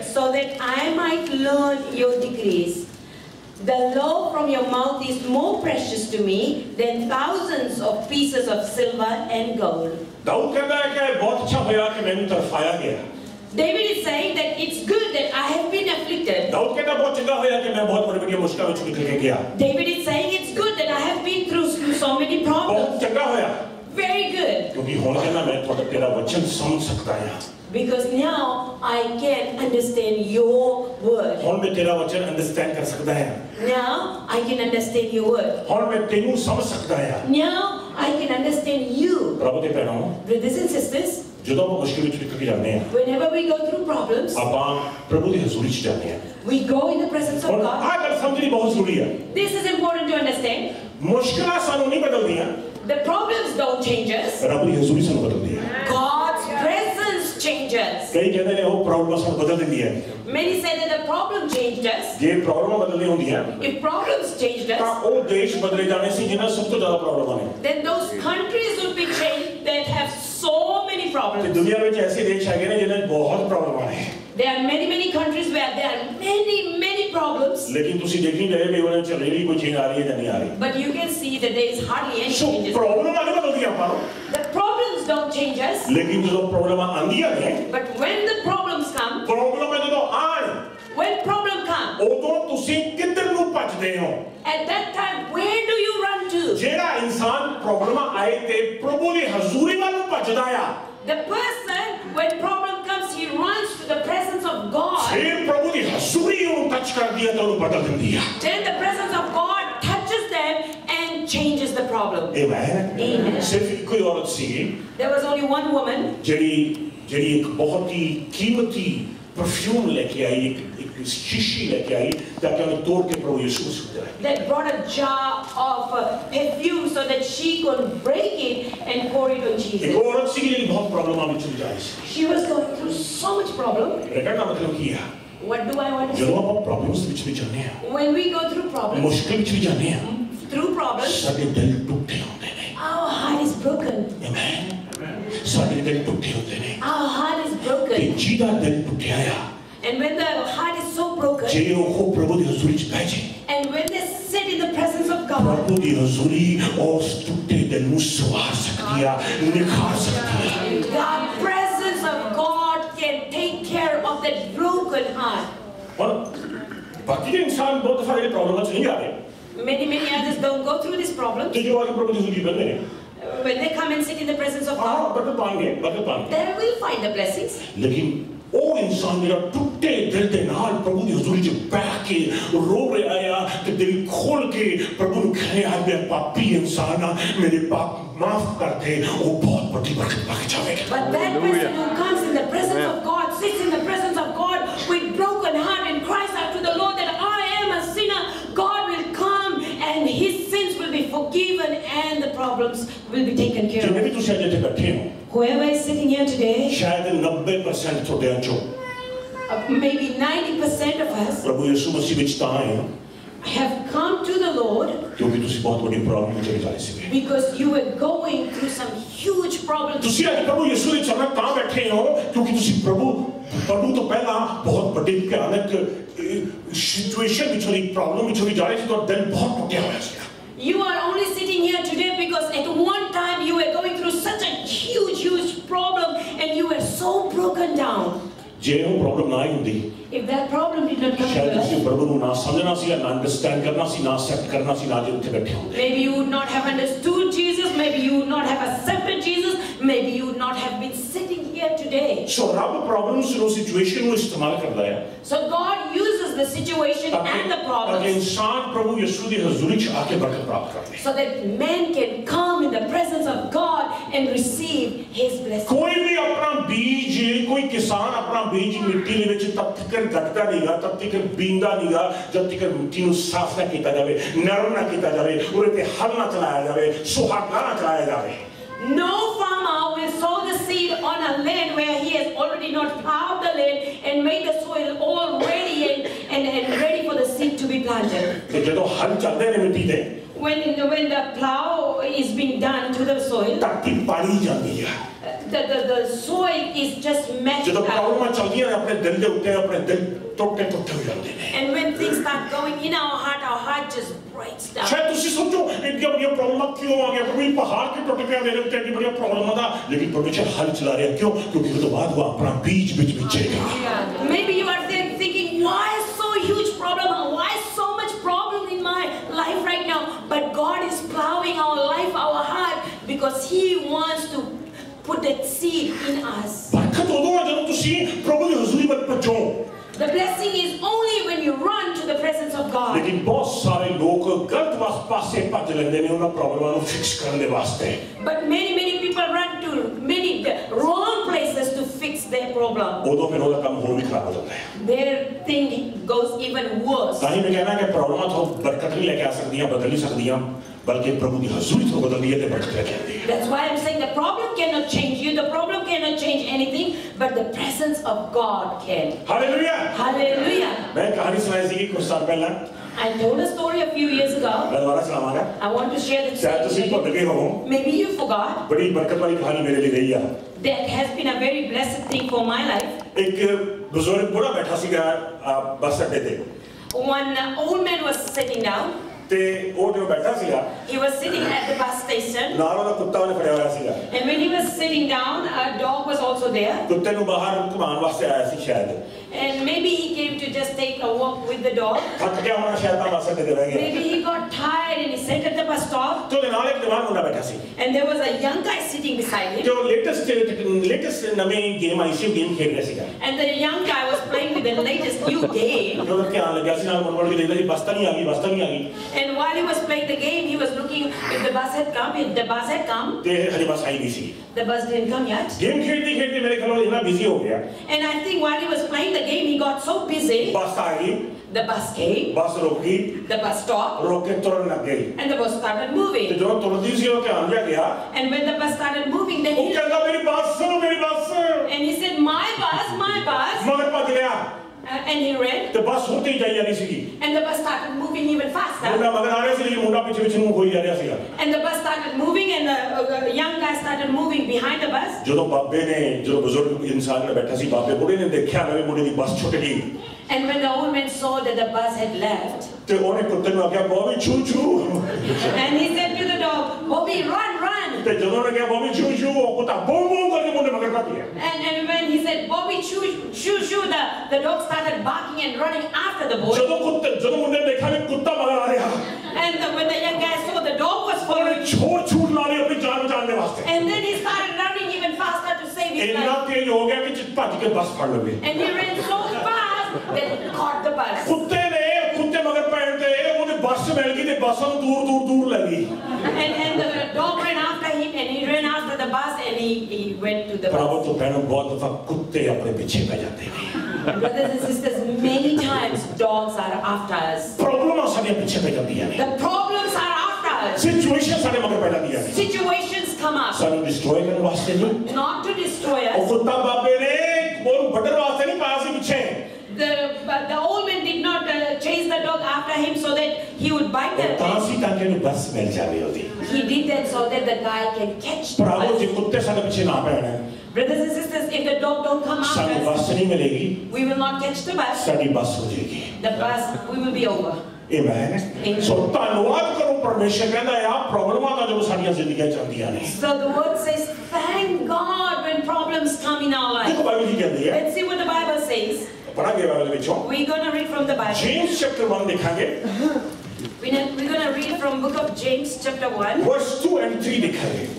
so that I might learn your decrees. The law from your mouth is more precious to me than thousands of pieces of silver and gold. Dawood कहता है कि बहुत अच्छा होया कि मैंने तरफाया गया. David is saying that it's good that I have been afflicted. Dawood कहता है बहुत चंगा होया कि मैं बहुत बड़ी-बड़ी मुश्किलों में निकल के गया. David is saying it's good that I have been through so many problems. बहुत चंगा होया. Very good. क्योंकि होने के ना मैं थोड़ा तेरा वचन समझ सकता हूँ. Because now I can understand your word. और मैं तेरा वचन अंडरस्टैंड कर सकता है. Now I can understand your word. और मैं तेनू समझ सकता है. Now I can understand you. Prabhu they पैनों. Brothers and sisters. ਜਦੋਂ ਆਪਾਂ ਮੁਸ਼ਕਿਲ ਵਿੱਚ ਨਿਕਲ ਕੇ ਜਾਂਦੇ ਹਾਂ. Whenever we go through problems. ਆਪਾਂ ਪ੍ਰਭੂ ਦੀ ਹਜ਼ੂਰੀ 'ਚ ਜਾਂਦੇ ਹਾਂ. We go in the presence of God. ਆਹ ਗੱਲ ਸਮਝਣੀ ਬਹੁਤ ਜ਼ਰੂਰੀ ਹੈ. This is important to understand. ਮੁਸ਼ਕਿਲਾਂ ਸਾਨੂੰ ਨਹੀਂ ਬਦਲਦੀਆਂ. The problems don't change us. ਰੱਬ ਦੀ ਹਜ਼ੂਰੀ ਸਾਨੂੰ ਬਦਲਦੀ ਹੈ. God's presence changes. ਕਈ ਕਹਿੰਦੇ ਨੇ ਉਹ ਪ੍ਰੋਬਲਮ ਸਾਨੂੰ ਬਦਲ ਦਿੰਦੀ ਹੈ. Many say that the problem changed us. ਜੇ ਪ੍ਰੋਬਲਮਾਂ ਬਦਲਦੀਆਂ ਹੁੰਦੀਆਂ. If problems changed us. ਤਾਂ ਉਹ ਦੇਸ਼ ਬਦਲੇ ਜਾਣੇ ਸੀ ਜਿਨ੍ਹਾਂ ਸਭ ਤੋਂ ਜ਼ਿਆਦਾ ਪ੍ਰੋਬਲਮਾਂ ਨੇ. Then those countries would be changed that have so many problems. ਤੇ ਦੁਨੀਆ ਵਿੱਚ ਐਸੇ ਦੇਸ਼ ਹੈਗੇ ਨੇ ਜਿਨ੍ਹਾਂ 'ਚ ਬਹੁਤ ਪ੍ਰੋਬਲਮਾਂ ਨੇ. There are many many countries where there are many many problems. लेकिन ਤੁਸੀਂ देख नहीं रहे कि ਉਹਨਾਂ 'ਚ really ਕੋਈ ਚੀਜ਼ ਆ ਰਹੀ ਹੈ ਜਾਂ ਨਹੀਂ ਆ ਰਹੀ. But you can see that there is hardly any So changes. ਪ੍ਰੋਬਲਮਾਂ ਨਹੀਂ ਬਦਲਦੀਆਂ ਆਪਾਂ ਨੂੰ. The problems don't change us. लेकिन ਜਦੋਂ ਪ੍ਰੋਬਲਮਾਂ ਆਉਂਦੀਆਂ ਨੇ. But when the problems come. ਪ੍ਰੋਬਲਮਾਂ ਜਦੋਂ ਆਣ. When problem come. ਉਦੋਂ ਤੁਸੀਂ ਕਿੱਧਰ ਨੂੰ ਭੱਜਦੇ ਹੋ? At that time, where do you run to? ਜਿਹੜਾ ਇਨਸਾਨ ਪ੍ਰੋਬਲਮਾਂ ਆਏ ਤੇ ਪ੍ਰਭੂ ਦੀ ਹਜ਼ੂਰੀ ਵੱਲ ਨੂੰ ਭੱਜਦਾ ਆ. The person, when problem comes, he runs to the presence of God. ਫਿਰ ਪ੍ਰਭੂ ਦੀ ਹਜ਼ੂਰੀ ਉਹਨੂੰ ਟੱਚ ਕਰਦੀ ਹੈ ਤੇ ਉਹਨੂੰ ਬਦਲ ਦਿੰਦੀ ਆ. Then the presence of God touches them and changes the problem. Amen. Amen. ਸਿਰਫ ਇੱਕੋ ਹੀ ਔਰਤ ਸੀ. There was only one woman. ਜਿਹੜੀ ਜਿਹੜੀ ਇੱਕ ਬਹੁਤ ਹੀ ਕੀਮਤੀ परफ्यूम लेके आई, एक एक शीशी लेके आई ताकि उन्हें तोड़ के प्रभु यीशु मसीह को दे. That brought a jar of uh, perfume so that she could break it and pour it on Jesus. एक औरत सी की बहुत प्रॉब्लम आने चली जा रही थी. She was going through so much problem. लेकिन का मतलब क्या? What do I want to जब say? हम प्रॉब्लम्स बीच में जाने हैं. When we go through problems. मुश्किल बीच में जाने हैं. Through problems. सारे दिल टूटे होते हैं. Our heart is broken. Amen. सारे दिल टूटे होते हैं. Our heart is broken. एक जीता दिल टूटे आया. And when the heart is so broken. जे वो प्रभु दी हज़ूरी च बैठे. And when they sit in the presence of God. प्रभु दी हज़ूरी और टूटे दिल को सवार सकती है, निखार सकती है. The presence of God can take care of that broken heart. और बाकी के इंसान बहुत दफा ये प्रॉब्लम नहीं आ रहे. Many many others don't go through this problem. तो जो आगे प्रभु दी हज़ूरी बन रहे. When they come and sit in the presence of हाँ God. बरकत पाएंगे, बरकत पाएंगे. They will find the blessings. लेकिन ਉਹ ਇਨਸਾਨ ਜਿਹੜਾ ਟੁੱਟੇ ਦਿਲ ਦੇ ਨਾਲ ਪ੍ਰਭੂ ਦੀ ਹਜ਼ੂਰੀ 'ਚ ਬੈਠ ਕੇ ਰੋ ਰਿਹਾ ਆ ਤੇ ਦਿਲ ਖੋਲ ਕੇ ਪ੍ਰਭੂ ਨੂੰ ਕਹੇ ਆ ਮੈਂ ਪਾਪੀ ਇਨਸਾਨ ਆ ਮੇਰੇ ਪਾਪ ਮਾਫ ਕਰ ਦੇ ਉਹ ਬਹੁਤ ਵੱਡੀ ਬਰਕਤ ਪਾ ਕੇ ਜਾਵੇਗਾ. But that person who comes in the presence of God, sits in the presence of God with broken heart and cries out to the Lord that I am a sinner, God will come and his sins will be forgiven and the problems will be taken care ਜਿੰਨੇ of. ਵੀ ਤੁਸੀਂ ਅੱਜ ਇੱਥੇ ਬੈਠੇ ਹੋ Whoever is sitting here today, ਸ਼ਾਇਦ ਨੱਬੇ percent ਤੁਹਾਡੇ ਚੋਂ uh, maybe ninety percent of us ਪ੍ਰਭੂ ਯਿਸੂ ਮਸੀਹ ਵਿੱਚ ਤਾਂ ਆਏ ਹੋ have come to the Lord ਕਿਉਂਕਿ ਤੁਸੀਂ ਬਹੁਤ ਵੱਡੀ ਪ੍ਰੋਬਲਮ ਵਿੱਚ ਜਾ ਰਹੇ ਸੀਗੇ. because you were going through some huge problems. ਤੁਸੀਂ ਅੱਜ ਪ੍ਰਭੂ ਯਿਸੂ ਦੇ ਚਰਨਾਂ ਤਾਂ ਬੈਠੇ ਹੋ ਕਿਉਂਕਿ ਤੁਸੀਂ ਪ੍ਰਭੂ ਪ੍ਰਭੂ ਤੋਂ ਪਹਿਲਾਂ ਬਹੁਤ ਵੱਡੀ ਭਿਆਨਕ ਸਿਚੁਏਸ਼ਨ ਵਿੱਚ ਹੋਈ ਪ੍ਰੋਬਲਮ ਵਿੱਚ ਹੋਈ ਜਾ ਰਹੀ ਸੀ ਤਾਂ ਦਿਲ ਬਹੁਤ ਟੁੱਟਿਆ ਹੋਇਆ ਸੀ. You are only sitting here today because at one time you were going through such a huge, huge problem and you were so broken down. ਜੇ ਉਹ ਪ੍ਰੋਬਲਮ ਨਾ ਹੁੰਦੀ If that problem did not come ਸ਼ਾਇਦ to ਤੁਸੀਂ us, ਪ੍ਰਭੂ ਨੂੰ ਨਾ ਸਮਝਣਾ ਸੀ ਨਾ ਅੰਡਰਸਟੈਂਡ ਕਰਨਾ ਸੀ ਨਾ ਐਕਸੈਪਟ ਕਰਨਾ ਸੀ ਨਾ ਜੇ ਉੱਥੇ ਬੈਠੇ ਹੁੰਦੇ. maybe you would not have understood Jesus, maybe you would not have accepted Jesus, maybe you would not have been sitting here today. ਸੋ ਰੱਬ ਪ੍ਰੋਬਲਮਸ ਨੂੰ ਸਿਚੁਏਸ਼ਨ ਨੂੰ ਇਸਤੇਮਾਲ ਕਰਦਾ ਹੈ. So God uses the situation and the ਤਾਂ ਕਿ problems ਇਨਸਾਨ ਪ੍ਰਭੂ ਯਿਸੂ ਦੀ ਹਜ਼ੂਰੀ 'ਚ ਆ ਕੇ ਬਰਕਤ ਪ੍ਰਾਪਤ ਕਰੇ. so that man can come in the presence of God and receive his blessing. ਕੋਈ ਵੀ ਆਪਣਾ ਬੀਜ ਕੋਈ ਕਿਸਾਨ ਆਪਣਾ ਬੀਜ ਮਿੱਟੀ ਦੇ ਵਿੱਚ ਤਦ ਤੱਕ ਗੱਡਦਾ ਨਹੀਂਗਾ ਤਦ ਤੱਕ ਬੀਂਦਾ ਨਹੀਂਗਾ ਜਦ ਤੱਕ ਮਿੱਟੀ ਨੂੰ ਸਾਫ਼ ਨਾ ਕੀਤਾ ਜਾਵੇ ਨਰਮ ਨਾ ਕੀਤਾ ਜਾਵੇ ਉਹਦੇ ਤੇ ਹਲ ਨਾ ਚਲਾਇਆ ਜਾਵੇ ਸੁਹਾਗਾ ਨਾ ਚਲਾਇਆ ਜਾਵੇ. No farmer will sow the seed on a land where he has already not plowed the land and made the soil all ready and, and, and ready for the seed to be planted. ਤੇ ਜਦੋਂ ਹਲ ਚੱਲਦੇ ਨੇ ਮਿੱਟੀ ਤੇ When, when the plow is being done to the soil, ਧਰਤੀ ਪਾਣੀ ਜਾਂਦੀ ਹੈ. the, the, the soil is just matched ਜਦੋਂ up. ਪ੍ਰੋਬਲਮਾਂ ਚੱਲਦੀਆਂ ਨੇ ਆਪਣੇ ਦਿਲ ਦੇ ਉੱਤੇ ਆਪਣੇ ਦਿਲ ਟੁੱਟੇ ਟੁੱਟੇ ਹੋ ਜਾਂਦੇ ਨੇ And when things start going in our heart, our heart just breaks down. ਸ਼ਾਇਦ ਤੁਸੀਂ ਸੋਚੋ ਇੰਨੀਆਂ ਬੜੀਆਂ ਪ੍ਰੋਬਲਮਾਂ ਕਿਉਂ ਆ ਗਈਆਂ ਕੋਈ ਪਹਾੜ ਕਿ ਟੁੱਟ ਗਿਆ ਮੇਰੇ ਉੱਤੇ ਇੰਨੀ ਬੜੀਆਂ ਪ੍ਰੋਬਲਮਾਂ ਦਾ ਲੇਕਿਨ ਪਰਮੇਸ਼ਰ ਹੱਲ ਚਲਾ ਰਿਹਾ ਕਿਉਂ ਕਿਉਂਕਿ ਉਹ ਤੋਂ ਬਾਅਦ ਉਹ ਆਪਣਾ ਬੀਜ ਵਿੱਚ ਬੀਜੇਗਾ Maybe you are there thinking, why so huge problem? Why so much problem in my life right now? But God is plowing our life, our heart, because He wants to put that seed in us. ਬਰਕਤ ਉਦੋਂ ਆ ਜਦੋਂ ਤੁਸੀਂ ਪ੍ਰਭੂ ਦੀ ਹਜ਼ੂਰੀ ਵਿੱਚ ਪਹੁੰਚੋ The blessing is only when you run to the presence of God. ਲੇਕਿਨ ਬਹੁਤ ਸਾਰੇ ਲੋਕ ਗਲਤ ਪਾਸੇ ਭੱਜ ਲੈਂਦੇ ਨੇ ਉਹਨਾਂ ਪ੍ਰੋਬਲਮਾਂ ਨੂੰ ਫਿਕਸ ਕਰਨ ਦੇ ਵਾਸਤੇ But many many people run to many wrong places to fix their problem. ਉਦੋਂ ਫਿਰ ਉਹਦਾ ਕੰਮ ਹੋਰ ਵੀ ਖਰਾਬ ਹੋ ਜਾਂਦਾ ਹੈ Their thing goes even worse. ਤਾਂ ਹੀ ਮੈਂ ਕਹਿਣਾ ਕਿ ਪ੍ਰੋਬਲਮਾਂ ਤੋਂ ਬਰਕਤ ਨਹੀਂ ਲੈ ਕੇ ਆ ਸਕਦੀਆਂ ਬਦਲ ਨਹੀਂ ਸਕਦੀਆਂ ਬਲਕਿ ਪ੍ਰਭੂ ਦੀ ਹਜ਼ੂਰੀ ਤੋਂ ਬਦਲਦੀ ਹੈ ਤੇ ਬਰਕਤ ਲੈ ਕੇ ਆਉਂਦੀ ਹੈ That's why I'm saying the problem cannot change you. The problem cannot change anything, but the presence of God can. Hallelujah Hallelujah. ਮੈਂ ਕਹਾਣੀ ਸੁਣਾਈ ਸੀ ਕੁਝ ਸਾਲ ਪਹਿਲਾਂ I told a story a few years ago. ਮੈਂ ਦੁਬਾਰਾ ਸੁਣਾਵਾਂਗਾ I want to share the ਸ਼ਾਇਦ ਤੁਸੀਂ ਭੁੱਲ ਗਏ ਹੋ Maybe you forgot. ਬੜੀ ਬਰਕਤ ਵਾਲੀ ਕਹਾਣੀ ਮੇਰੇ ਲਈ ਰਹੀ ਆ That has been a very blessed thing for my life. ਇੱਕ ਬਜ਼ੁਰਗ ਬੁੜਾ ਬੈਠਾ ਸੀਗਾ ਬੱਸ ਅੱਡੇ ਤੇ One uh, old man was sitting down. ਤੇ ਉਹ ਜੋ ਬੈਠਾ ਸੀਗਾ He was sitting at the bus station. ਨਾਲ ਉਹਦਾ ਕੁੱਤਾ ਉਹਨੇ ਫੜਿਆ ਹੋਇਆ ਸੀਗਾ And when he was sitting down, a dog was also there. ਕੁੱਤੇ ਨੂੰ ਬਾਹਰ ਘੁਮਾਉਣ ਵਾਸਤੇ ਆਇਆ ਸੀ ਸ਼ਾਇਦ And maybe he came to just take a walk with the dog. ਥੱਕ ਗਿਆ ਹੋਣਾ ਸ਼ਾਇਦ ਤਾਂ ਬੱਸ ਅੱਡੇ ਤੇ ਬਹਿ ਗਿਆ Maybe he got tired and he sat at the bus stop. ਤੇ ਉਹਦੇ ਨਾਲ ਇੱਕ ਜਵਾਨ ਮੁੰਡਾ ਬੈਠਾ ਸੀ And there was a young guy sitting beside him. ਜੋ ਲੇਟੈਸਟ ਲੇਟੈਸਟ ਨਵੀਂ ਗੇਮ ਆਈ ਸੀ ਗੇਮ ਖੇਡ ਰਿਹਾ ਸੀਗਾ And the young guy was playing with the latest new game. ਜਦੋਂ ਧਿਆਨ ਲੱਗਿਆ ਸੀ ਨਾਲ ਮੁੰਡਾ ਵੀ ਦੇਖਦਾ ਸੀ ਬੱਸ ਤਾਂ ਨਹੀਂ ਆ ਗਈ ਬੱਸ ਤਾਂ ਨਹੀਂ ਆ ਗਈ And while he was playing the game, he was looking if the bus had come. If the bus had come, ਤੇ ਹਜੇ ਬੱਸ ਆਈ ਨਹੀਂ ਸੀ the bus didn't come yet. Game ਖੇਡਦੇ ਖੇਡਦੇ ਮੇਰੇ ਖਿਆਲ ਇੰਨਾ ਬਿਜ਼ੀ ਹੋ ਗਿਆ And I think while he was playing the game, he got so busy. ਬੱਸ ਆ ਗਈ The bus came. ਬੱਸ ਰੁਕੀ The bus stopped. ਰੁਕ ਕੇ ਤੁਰਨ ਲੱਗ ਗਈ And the bus started ਤੇ moving. ਜਦੋਂ ਤੁਰਦੀ ਸੀ ਉਹ ਧਿਆਨ ਜਿਹਾ ਗਿਆ And when the bus started moving, then ਉਹ he ਕਹਿੰਦਾ ਮੇਰੀ ਬੱਸ ਮੇਰੀ ਬੱਸ and he said, "My bus, my bus." ਮਗਰ ਭੱਜ ਲਿਆ Uh, and he ran. ਤੇ ਬੱਸ ਹੁੰਦੀ ਜਾਈ ਜਾਂਦੀ ਸੀਗੀ And the bus started moving even faster. ਮੁੰਡਾ ਮਗਰ ਆ ਰਿਹਾ ਸੀ ਲੇਕਿਨ ਮੁੰਡਾ ਪਿੱਛੇ ਪਿੱਛੇ ਨੂੰ ਹੋਈ ਜਾ ਰਿਹਾ ਸੀਗਾ And the bus started moving, and the uh, uh, young guy started moving behind the bus. ਜਦੋਂ ਬਾਬੇ ਨੇ ਜਦੋਂ ਬਜ਼ੁਰਗ ਇਨਸਾਨ ਨੇ ਬੈਠਾ ਸੀ ਬਾਬੇ ਬੁੜੇ ਨੇ ਦੇਖਿਆ ਨਵੇਂ ਮੁੰਡੇ ਦੀ ਬੱਸ ਛੁੱਟ ਗਈ And when the old man saw that the bus had left, ਤੇ ਉਹਨੇ ਕੁੱਤੇ ਨੂੰ ਆਖਿਆ ਬੋਬੀ ਛੂ ਛੂ and he said to the dog, "Bobby, run, run." ਤੇ ਜਦੋਂ ਉਹਨੇ ਕਿਹਾ ਬੋਬੀ ਛੂ ਛੂ ਉਹ ਕੁੱਤਾ ਬੂਮ ਬੂਮ ਕਰਕੇ ਮੁੰਡੇ ਮਗਰ ਭੱਜ ਗਿਆ And and when he said, "Bobby, shoo, shoo, shoo," the the dog started barking and running after the boy. ਜਦੋਂ ਕੁੱਤੇ ਜਦੋਂ ਮੁੰਡੇ ਨੇ ਦੇਖਿਆ ਕਿ ਕੁੱਤਾ ਮਗਰ ਆ ਰਿਹਾ And the, when the young guy saw the dog was ਉਹਨੇ following, ਛੋੜ ਛੂਟ ਲਾ ਲਈ ਆਪਣੀ ਜਾਨ ਬਚਾਉਣ ਦੇ ਵਾਸਤੇ and then he started running even faster to save his ਇੰਨਾ life. ਤੇਜ਼ ਹੋ ਗਿਆ ਕਿ ਚ- ਭੱਜ ਕੇ ਬੱਸ ਫੜ ਲਵੇ And he ran so fast that he caught the bus. ਕੁੱਤੇ ਨੇ ਕੁੱਤੇ ਮਗਰ ਪੈਣ ਤੇ ਉਹਦੇ ਬੱਸ ਮਿਲ ਗਈ ਤੇ ਬੱਸ ਨੂੰ ਦੂਰ ਦੂਰ ਦੂਰ ਲੈ ਗਈ And and the dog ran after him, and he ran after the bus, and he he went to the bus. ਭਰਾਵੋ ਤੋਂ ਭੈਣੋ ਬਹੁਤ ਦਫਾ ਕੁੱਤੇ ਆਪਣੇ ਪਿੱਛੇ ਪੈ ਜਾਂਦੇ ਨੇ Brothers and sisters, many times dogs are after us. ਪ੍ਰੋਬਲਮਾਂ ਸਾਡੇ ਪਿੱਛੇ ਪੈ ਜਾਂਦੀਆਂ ਨੇ The problems are after us. Situation ਸਾਡੇ ਮਗਰ ਪੈ ਜਾਂਦੀਆਂ ਨੇ Situations come up, ਸਾਨੂੰ ਡਿਸਟਰੋਏ ਕਰਨ ਵਾਸਤੇ ਨਹੀਂ not to destroy ਉਹ us. ਕੁੱਤਾ ਬਾਬੇ ਨੇ ਉਹਨੂੰ ਵੱਢਣ ਵਾਸਤੇ ਨਹੀਂ ਪਾਇਆ ਸੀ ਪਿੱਛੇ The but the old man did not uh, chase the dog after him so that he would bite ਉਹ the ਤਾਂ fish. ਸੀ ਤਾਂ ਕਿ ਉਹਨੂੰ ਬੱਸ ਮਿਲ ਜਾਵੇ ਉਹਦੀ He did that so that the guy can catch the ਭਰਾਵੋ ਜੇ bus. ਕੁੱਤੇ ਸਾਡੇ ਪਿੱਛੇ ਨਾ ਪੈਣ Brothers and sisters, if the dog don't come ਸਾਨੂੰ after us, ਬੱਸ ਨਹੀਂ ਮਿਲੇਗੀ we will not catch the bus. ਸਾਡੀ ਬੱਸ ਹੋ ਜਾਏਗੀ The bus, we will be over. Amen ਸੋ ਧੰਨਵਾਦ ਕਰੋ ਪਰਮੇਸ਼ਰ ਕਹਿੰਦਾ ਆ ਪ੍ਰੋਬਲਮਾਂ ਦਾ ਜਦੋਂ ਸਾਡੀਆਂ ਜ਼ਿੰਦਗੀਆਂ ਚੱਲਦੀਆਂ ਨੇ So the word says, thank God when problems come in our ਦੇਖੋ life. ਬਾਈਬਲ ਕੀ ਕਹਿੰਦੀ ਹੈ Let's see what the Bible says. ਪੜਾਂਗੇ ਬਾਈਬਲ ਵਿੱਚੋਂ We're going to read from the Bible. James chapter one ਦੇਖਾਂਗੇ We're we're going to read from book of James chapter one. Verse two and three ਦੇਖਾਂਗੇ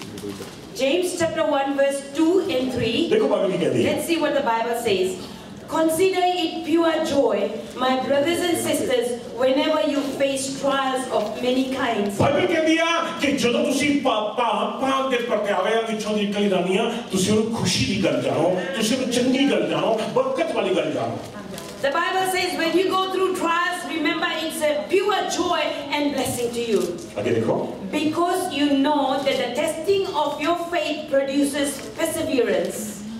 James chapter one verse two and three. ਦੇਖੋ Bible ਕੀ ਕਹਿੰਦੀ ਹੈ Let's see what the Bible says. Consider it pure joy, my brothers and sisters, whenever you face trials of many kinds. Bible ਕਹਿੰਦੀ ਆ ਕਿ ਜਦੋਂ ਤੁਸੀਂ ਪਾਪਾ ਪਾਪ ਦੇ ਪ੍ਰਗਟਾਵਿਆਂ ਵਿੱਚੋਂ ਨਿਕਲ ਜਾਂਦੀ ਆ ਤੁਸੀਂ ਉਹਨੂੰ ਖੁਸ਼ੀ ਦੀ ਗੱਲ ਜਾਣੋ ਤੁਸੀਂ ਉਹਨੂੰ ਚੰਗੀ ਗੱਲ ਜਾਣੋ ਬਰਕਤ ਵਾਲੀ ਗੱਲ ਜਾਣੋ The Bible says when you go through trials, remember it's a pure joy and blessing to you. ਅੱਗੇ ਦੇਖੋ Because you know that the testing of your faith produces perseverance.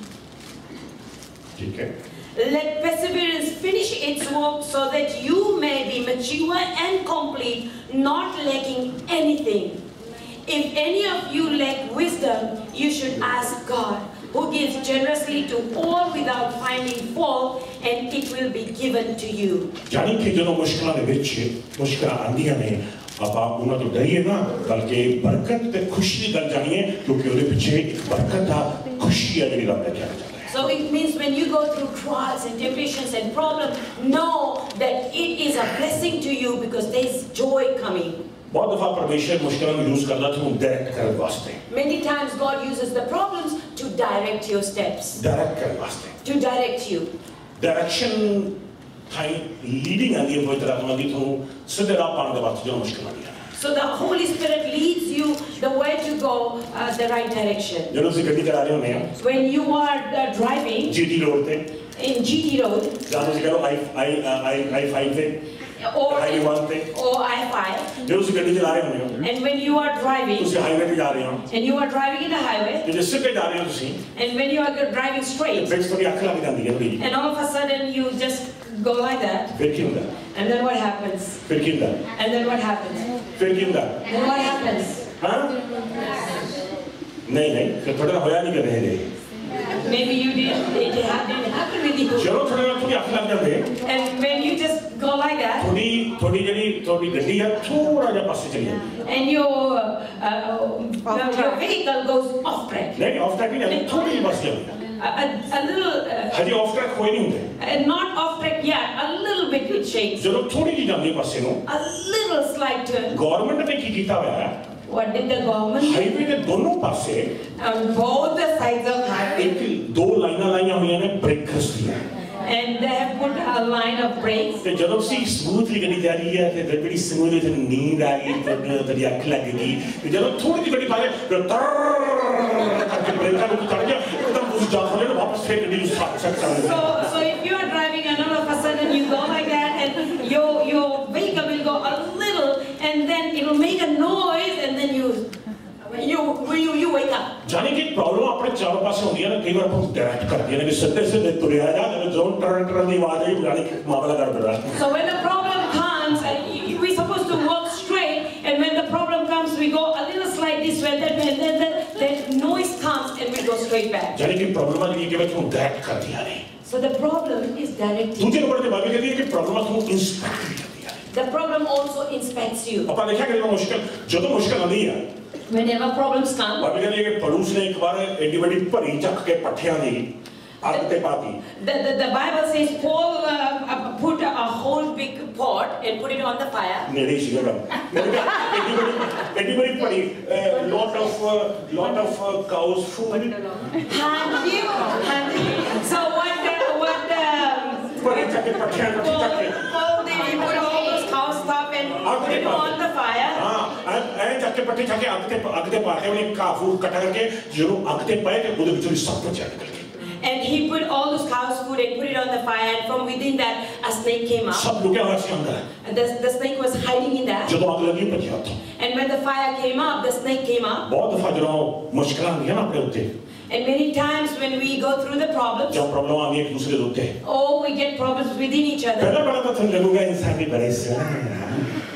ਠੀਕ ਹੈ Let perseverance finish its work so that you may be mature and complete, not lacking anything. if any of you lack wisdom, you should ask God, who gives generously to all without finding fault, and it will be given to you. ਜਾਨੀ ਕਿ ਜਦੋਂ ਮੁਸ਼ਕਲਾਂ ਦੇ ਵਿੱਚ ਮੁਸ਼ਕਲਾਂ ਆਉਂਦੀਆਂ ਨੇ ਆਪਾਂ ਉਹਨਾਂ ਤੋਂ ਡਰੀਏ ਨਾ ਬਲਕਿ ਬਰਕਤ ਤੇ ਖੁਸ਼ੀ ਦੀ ਗੱਲ ਜਾਣੀਏ ਕਿਉਂਕਿ ਉਹਦੇ ਪਿੱਛੇ ਇੱਕ ਬਰਕਤ ਆ ਖੁਸ਼ੀ ਆ ਜਿਹੜੀ ਰੱਬ ਨੇ ਕਿਹਾ ਜਾਂਦਾ ਹੈ So it means when you go through trials and temptations and problems, know that it is a blessing to you because there is joy coming. बहुत दफा परमेश्वर मुश्किलों को यूज करता है डायरेक्ट करने वास्ते. Many times God uses the problems to direct your steps. Direct करने वास्ते. To direct you. डायरेक्शन थाई लीडिंग आती है वो इतना तो आती तो सीधे राह पाने के बाद जो मुश्किल आती है. So the Holy Spirit leads you the way to go, uh, the right direction. जब उसे गड्डी चला रहे होने हैं. When you are uh, driving. G T road पे. In G T road. जहाँ उसे करो I I I I five पे. Or highway one पे. Or I five. जब उसे गड्डी चला रहे होने हैं. And when you are driving. उसे highway पे जा रहे हो. And you are driving in the highway. जब जिससे पे जा रहे हो तुसी. And when you are driving straight. Brakes थोड़ी आँख लग जाती है थोड़ी. And all of a sudden you just go like that. फिर क्या होता है? And then what happens? फिर क्या होता है? And then what happens? फिर क्या होता है? Then what happens? हाँ? नहीं नहीं फिर थोड़ा होया नहीं कर रहे थे. Maybe you didn't. It didn't happen with you. चलो थोड़ा ना थोड़ी आँख लग जाते हैं. And when you just go like that. थोड़ी थोड़ी जड़ी थोड़ी गड्डी है थोड़ा जा पास से चली. And your uh, uh, your vehicle goes off track. नहीं off track नहीं जाती थोड़ी पास चली. A, a, a little. Uh, हजी off track कोई नहीं होते. Uh, not off track yet. A little bit it shakes. जब थोड़ी जी जाती है पास से no. A little slight turn. Government ने की किया हुआ है. What did the government? Highway के दोनों पासे. On both the sides of highway. एक दो लाइना लाइना हुई हैं ब्रेकर्स दिया. And they have put a line of brakes. तो जब सी स्मूथली गड्डी जा रही है तो बड़ी स्मूथ है नींद आ गई तो तेरी आँख लगेगी. जब थोड़ी सी गड्डी पाए तो तर करके ब्रेकर को उतार दिया एकदम उस जाफर ने वापस फिर गड्डी स्टार्ट कर दी. So so if you are driving and all of a sudden you go like that and your your vehicle will go a little and then it will make a noise and then you you you you wake up. जाने की problem अपने चारों पास होती है ना कई बार हम direct करते हैं ना कि सीधे सीधे तुरे आ जा जब जोन टर्न टर्न की आवाज आई जाने की मामला कर दे रहा है. So when the problem comes and we supposed to walk straight and when the problem comes we go a little slight this way that and then the, the noise comes and we go straight back. जाने की problem आ गई कि मैं तुम direct कर दिया नहीं. So the problem is directed. दूसरे नंबर पे बात कहती है कि प्रॉब्लम तुम इंस्पेक्ट कर दिया. The problem also inspects you. अपन देखा कि जो मुश्किल जो तो मुश्किल आती है. Whenever problems come. बात कहती है कि पड़ोस ने एक बार एडी बड़ी भरी चक के पट्टियां दी आग ते पाती. The, the, the Bible says Paul uh, put a, a whole big pot and put it on the fire. नहीं सी लगा. एडी बड़ी एडी बड़ी पड़ी lot of uh, lot of uh, cows food. Hand you, hand you. So what the, what the बड़ी चक के पट्टियां रखी चक के. Paul did he put all those cow stuff and put it on the fire. हाँ ऐ चक के पट्टी चक के आग ते आग ते पाते उन्हें काफूर कटा करके जो आग ते पाए तो उधर जो सब कुछ निकल गया. And he put all those cow's food and put it on the fire and from within that a snake came out. सब लोग क्या वासी अंदर है. And the, the snake was hiding in that. जो तो आग लगी पट्टियां तो. And when the fire came up, the snake came up. बहुत दफा जो मुश्किल आती है ना अपने उत्ते. And many times when we go through the problems, जब प्रॉब्लम आती है एक दूसरे के उत्ते. oh, we get problems within each other. पहला पहला तो तुम लगूंगा इंसान की बड़े से.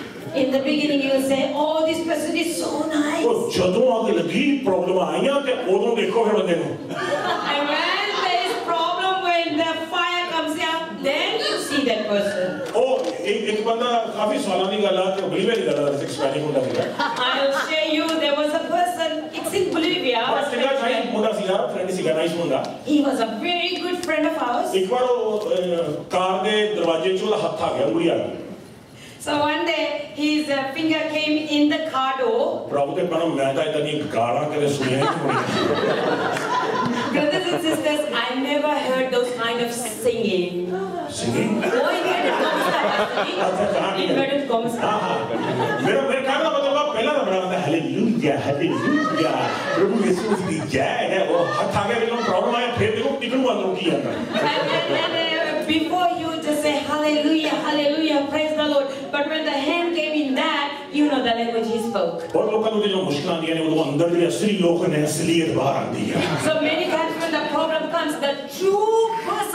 In the beginning, you will say, "Oh, this person is so nice." तो जदों आग लगी प्रॉब्लम आईयां ते ओदों देखो फिर बंदे को. And when there is problem, when the fire comes up, then you see that person. ओ एक एक बंदा काफी सालों की गल है तो बलीवे की गल है एक्सपेरिमेंट होता है. I will share you. There was a person. It's in Bolivia. बस तेरा भाई मुंडा सी यार फ्रेंड सी नाइस मुंडा. He was a very good friend of ours. एक बार वो कार के दरवाजे चों हाथ आ गया उंगली आ गई. So one day his uh, finger came in the car door. प्रभु के पना मैं तो इतनी गाला करे सुनिया नहीं. Brothers and sisters, I never heard those kind of singing. Singing? Oh, inverted commas. Inverted commas. हाँ हाँ. मेरा मेरे कार का मतलब पहला ना बड़ा मतलब हालेलुया हालेलुया प्रभु यीशु की जय है वो हाथ आ गया बिल्कुल प्रॉब्लम आया फिर देखो टिकट हुआ लोग की अंदर. And uh, before you just say hallelujah, hallelujah, praise the Lord. But when the hand came in that, you know the language he spoke. बहुत लोगों को जो मुश्किल आती है वो अंदर जो असली लोग ने असलियत बाहर आती है. So many times when the problem comes, the true person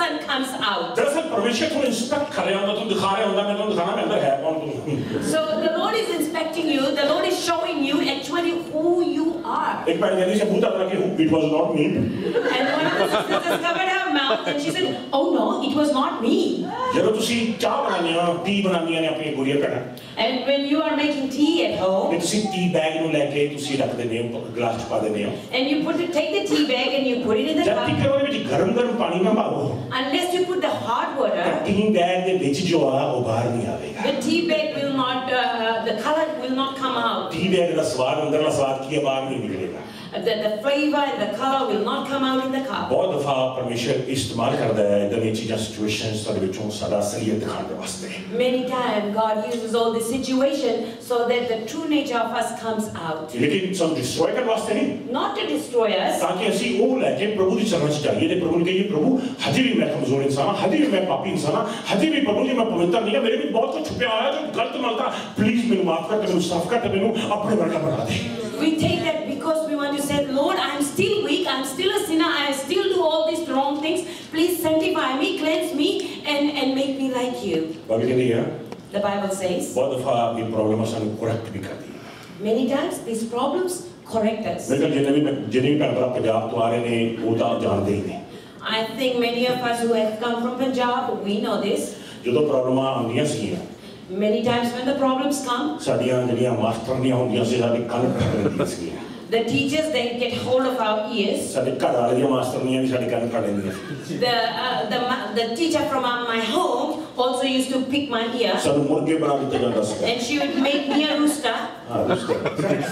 person comes out. दरअसल परमेश्वर को इंस्पेक्ट कर रहा होता, तुम दिखा रहे होता, मैं तुम दिखाना मैं अंदर है कौन तुम. So the Lord is inspecting you. The Lord is showing you actually who you are. एक बार जल्दी से पूछा था कि it was not me. And one of the sisters covered her mouth and she said, "Oh no, it was not me." जब तुसी चाय बनानी हो, टी बनानी है अपनी गुड़िया का. And when you are making tea at home, तुसी टी बैग नु लेके तुसी रख देने हो, ग्लास पा देने हो. and you put it, take the tea bag and you put it in the जब टी cup. करोगे भी गरम गरम पानी में मारो. Unless you put the hot water, tea bag दे बीच जो आ वो बाहर नहीं आवेगा. the tea bag will not, uh, the color will not come out. Tea bag का स्वाद अंदर का स्वाद किए बाहर नहीं निकलेगा. The, the flavor and the color will not come out in the cup. बहुत दफा परमेश्वर इस्तेमाल करता है इधर ये चीज़ें situations सारे बच्चों सारा असलियत दिखाने के वास्ते. Many times God uses all this situation so that the true nature of us comes out. लेकिन सब destroy करने वास्ते नहीं. Not to destroy us. ताकि ऐसी वो लेके प्रभु की चरण चाहिए थे प्रभु ने कही प्रभु हजी भी मैं कमजोर इंसान हजी भी मैं पापी इंसान हजी भी प्रभु जी मैं पवित्र नहीं है मेरे भी बहुत कुछ छुपा हुआ है जो गलत मलता प्लीज मेरे माफ कर मेरे साफ कर मेरे अपने वर्गा बना दे. We take that because we want to say, Lord, I'm still weak, I'm still a sinner, I still do all these wrong things. Please sanctify me, cleanse me, and and make me like you. Bible कहती है. The Bible says. बहुत दफा ये problem असन correct भी करती है. Many times these problems correct us. लेकिन जिन्हें भी जिन्हें भी पैर पंजाब तो आ रहे ने वो तो जानते ही नहीं. I think many of us who have come from Punjab, we know this. जो तो प्रॉब्लम आंदियां सी हैं. Many times when the problems come, साडियां जड़ियां मास्टर नहीं होंदियां से साडे कान फड़ लेंदियां सी. the teachers they get hold of our ears. साडे घर वाले दी मास्टर नहीं है साडे कान फड़ लेंदियां. The uh, the the teacher from uh, my home also used to pick my ear. सानू मुर्गे बना देते जाता सी. And she would make me a rooster. हां रooster.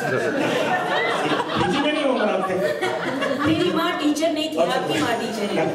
जी में नहीं हो बनाते. मेरी माँ टीचर नहीं थी, आपकी माँ टीचर है.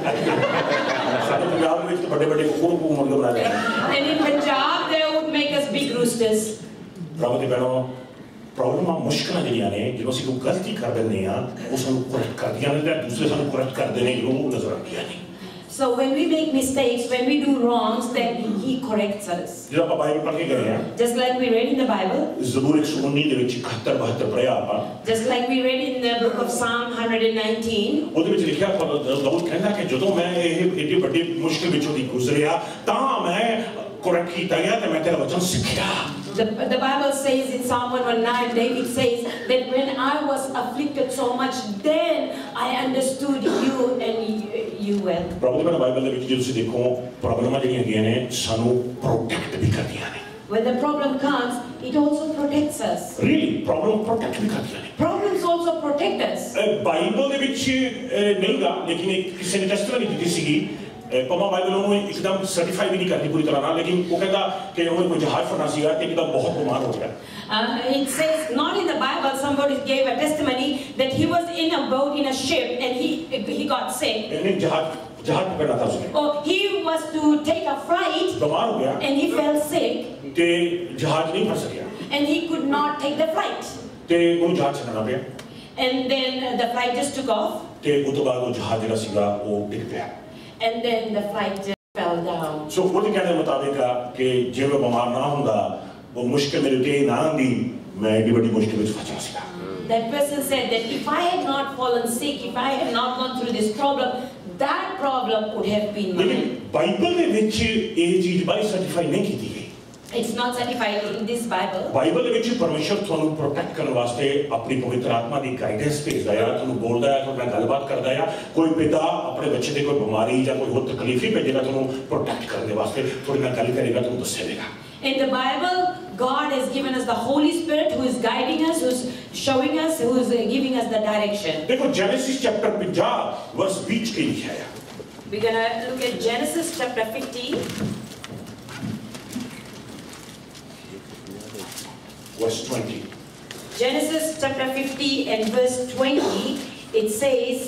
साडे पंजाब में तो बड़े-बड़े कुकुर को मुर्गे बना देते हैं. And in Punjab they would make us big roosters. प्रभु दी बहनों प्रॉब्लम आ मुश्किल जड़ियां ने जो ਅਸੀਂ ਕੋਈ ਗਲਤੀ ਕਰ ਦਿੰਦੇ ਆ ਉਹ ਸਾਨੂੰ ਕਰੈਕਟ ਕਰਦੀਆਂ ਨੇ ਤੇ ਦੂਸਰੇ ਸਾਨੂੰ ਕਰੈਕਟ ਕਰਦੇ ਨੇ ਉਹ ਨਜ਼ਰ ਆਉਂਦੀਆਂ ਨੇ. So when we make mistakes, when we do wrongs, then He corrects us. ਜਦੋਂ ਆਪਾਂ ਬਾਈਬਲ ਪੜ੍ਹ ਕੇ ਗਏ ਆ Just like we read in the Bible. ਜ਼ਬੂਰ ਇੱਕ ਸੌ ਉੱਨੀ ਦੇ ਵਿੱਚ ਇਕਹੱਤਰ ਬਹੱਤਰ ਪੜ੍ਹਿਆ ਆਪਾਂ. Just like we read in the book of Psalm one nineteen. ਉਹਦੇ ਵਿੱਚ ਲਿਖਿਆ ਦਾਊਦ ਕਹਿੰਦਾ ਕਿ ਜਦੋਂ ਮੈਂ ਇਹ ਏਡੀ ਵੱਡੀ ਮੁਸ਼ਕਿਲ ਵਿੱਚੋਂ ਦੀ ਗੁਜ਼ਰਿਆ ਤਾਂ ਮੈਂ ਕਰੈਕਟ ਕੀਤਾ ਗਿਆ ਤੇ ਮੈਂ ਤੇਰਾ ਵਚਨ ਸਿੱਖਿਆ. The, the Bible says in Psalm one nineteen, David says that when I was afflicted so much, then I understood you and you well. ਪ੍ਰਭੂ ਦੀ ਬਾਈਬਲ ਦੇ ਵਿੱਚ ਜੇ ਤੁਸੀਂ ਦੇਖੋ ਪ੍ਰੋਬਲਮਾਂ ਜਿਹੜੀਆਂ ਹੈਗੀਆਂ ਨੇ ਸਾਨੂੰ ਪ੍ਰੋਟੈਕਟ ਵੀ ਕਰਦੀਆਂ ਨੇ. When the problem comes, it also protects us. Really, problem protect ਵੀ ਕਰਦੀਆਂ ਨੇ. Problems also protect us. Bible ਦੇ ਵਿੱਚ ਨਹੀਂਗਾ ਲੇਕਿਨ ਕਿਸੇ ਨੇ ਟੈਸਟਮਨੀ ਦਿੱਤੀ ਸੀਗੀ. ਪਮਾ ਬਾਈਬਲ ਨੂੰ ਇੱਕਦਮ ਸਰਟੀਫਾਈ ਵੀ ਨਹੀਂ ਕਰਦੀ ਪੂਰੀ ਤਰ੍ਹਾਂ ਨਾਲ ਲੇਕਿਨ ਉਹ ਕਹਿੰਦਾ ਕਿ ਉਹ ਕੋਈ ਜਹਾਜ਼ ਫੜਨਾ ਸੀਗਾ ਤੇ ਇੱਕਦਮ ਬਹੁਤ ਬਿਮਾਰ ਹੋ ਗਿਆ. It says not in the Bible somebody gave a testimony that he was in a boat in a ship and he he got sick. ਇਹਨੇ ਜਹਾਜ਼ जहाज पकड़ना था उसने. Oh, he was to take a flight. बीमार हो गया. And he fell sick. ते जहाज नहीं फंस गया. And he could not take the flight. ते वो जहाज चलाना पड़ा. And then uh, the flight just took off. ते उस तो बाद वो जहाज जरा सीगा वो डिग गया. And then the flight just fell down. So वो कहने के मुताबिक कि जब वो बीमार ना होगा वो मुश्किल मेरे लिए ना आंदी मैं इतनी बड़ी मुश्किल में फंसा सीगा. That person said that if I had not fallen sick, if I had not gone through this problem, that problem would have been mine. लेकिन बाइबल में विच ये चीज बाई सर्टिफाई नहीं की थी. It's not certified in this Bible. Bible ਦੇ ਵਿੱਚ ਪਰਮੇਸ਼ਰ ਤੁਹਾਨੂੰ ਪ੍ਰੋਟੈਕਟ ਕਰਨ ਵਾਸਤੇ ਆਪਣੀ ਪਵਿੱਤਰ ਆਤਮਾ ਦੀ ਗਾਈਡੈਂਸ ਭੇਜਦਾ ਹੈ ਤੁਹਾਨੂੰ ਬੋਲਦਾ ਹੈ ਤੁਹਾਡੇ ਨਾਲ ਗੱਲਬਾਤ ਕਰਦਾ ਹੈ ਕੋਈ ਪਿਤਾ ਆਪਣੇ ਬੱਚੇ ਦੇ ਕੋਈ ਬਿਮਾਰੀ ਜਾਂ ਕੋਈ ਹੋਰ ਤਕਲੀਫ ਹੀ ਭੇਜੇਗਾ ਤੁਹਾਨੂੰ ਪ੍ਰੋਟੈਕਟ ਕਰਨ ਦੇ ਵਾਸਤੇ ਤੁਹਾਡੇ ਨਾਲ ਗੱਲ ਕਰੇਗਾ ਤੁਹਾਨੂੰ ਦੱਸੇਗਾ. In the Bible, God has given us the Holy Spirit who is guiding us, who is showing us, who is giving us the direction. देखो जेनेसिस चैप्टर fifty वर्स बीस के लिखा है. We're going to look at Genesis chapter fifty. Verse twenty. Genesis chapter fifty and verse twenty, it says,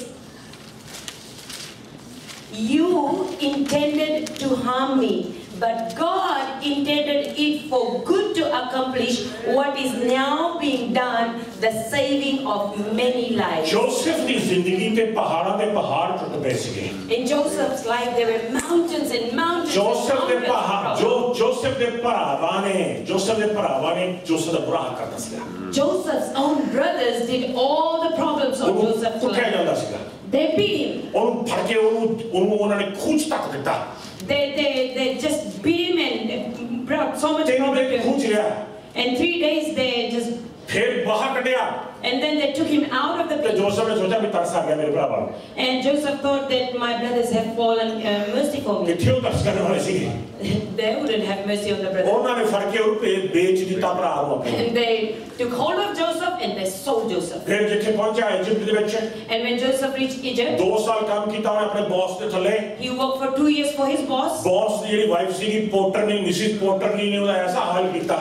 you intended to harm me, but God intended it for good to accomplish what is now being done, the saving of many lives. Joseph की जिंदगी पे पहाड़ों पे पहाड़ टूट पड़े सीगे. In Joseph's life, there were mountains and mountains. Joseph and के mountains पहाड़ of जो problems. जोसेफ के भरावाने जोसेफ के भरावाने जोसेफ का बुरा हाल करता सीगा. Joseph's own brothers did all the problems of Joseph's तो क्या life. जाता सीगा. They beat him. और फड़ ਫੜ ਕੇ ਉਹਨੂੰ ਉਹਨੂੰ ਉਹਨਾਂ ਨੇ ਖੂਚ ਤੱਕ ਦਿੱਤਾ They, they, they just beat him and brought so much ਤੈਨੂੰ problem ਦੇ to ਖੂਚ him. ਰਿਹਾ And three days they just, ਫਿਰ ਬਾਹਰ ਕੱਢਿਆ and then they took him out of the ਤੇ pit. ਜੋਸਫ ਨੇ ਸੋਚਿਆ ਵੀ ਤਰਸ ਆ ਗਿਆ ਮੇਰੇ ਭਰਾਵਾਂ ਨੂੰ And Joseph thought that my brothers have fallen uh, mercy for me. ਕਿੱਥੇ ਉਹ ਤਰਸ ਕਰਨ ਵਾਲੇ ਸੀਗੇ They wouldn't have mercy on the brothers. ਉਹਨਾਂ ਨੇ ਫੜ ਕੇ ਉਹਨੂੰ ਭੇ- ਵੇਚ ਦਿੱਤਾ ਭਰਾ ਨੂੰ ਆਪਣੇ And they took hold of Joseph and they sold Joseph. ਫਿਰ ਜਿੱਥੇ ਪਹੁੰਚਿਆ ਇਜਿਪਟ ਦੇ ਵਿੱਚ And when Joseph reached Egypt, ਦੋ ਸਾਲ ਕੰਮ ਕੀਤਾ ਉਹਨੇ ਆਪਣੇ ਬੌਸ ਦੇ ਥੱਲੇ he worked for two years for his boss. Boss ਦੀ ਜਿਹੜੀ ਵਾਈਫ ਸੀਗੀ ਪੋਟਰ ਨੇ ਮਿਸਿਸ ਪੋਟਰ ਨੇ ਉਹਦਾ ਐਸਾ ਹਾਲ ਕੀਤਾ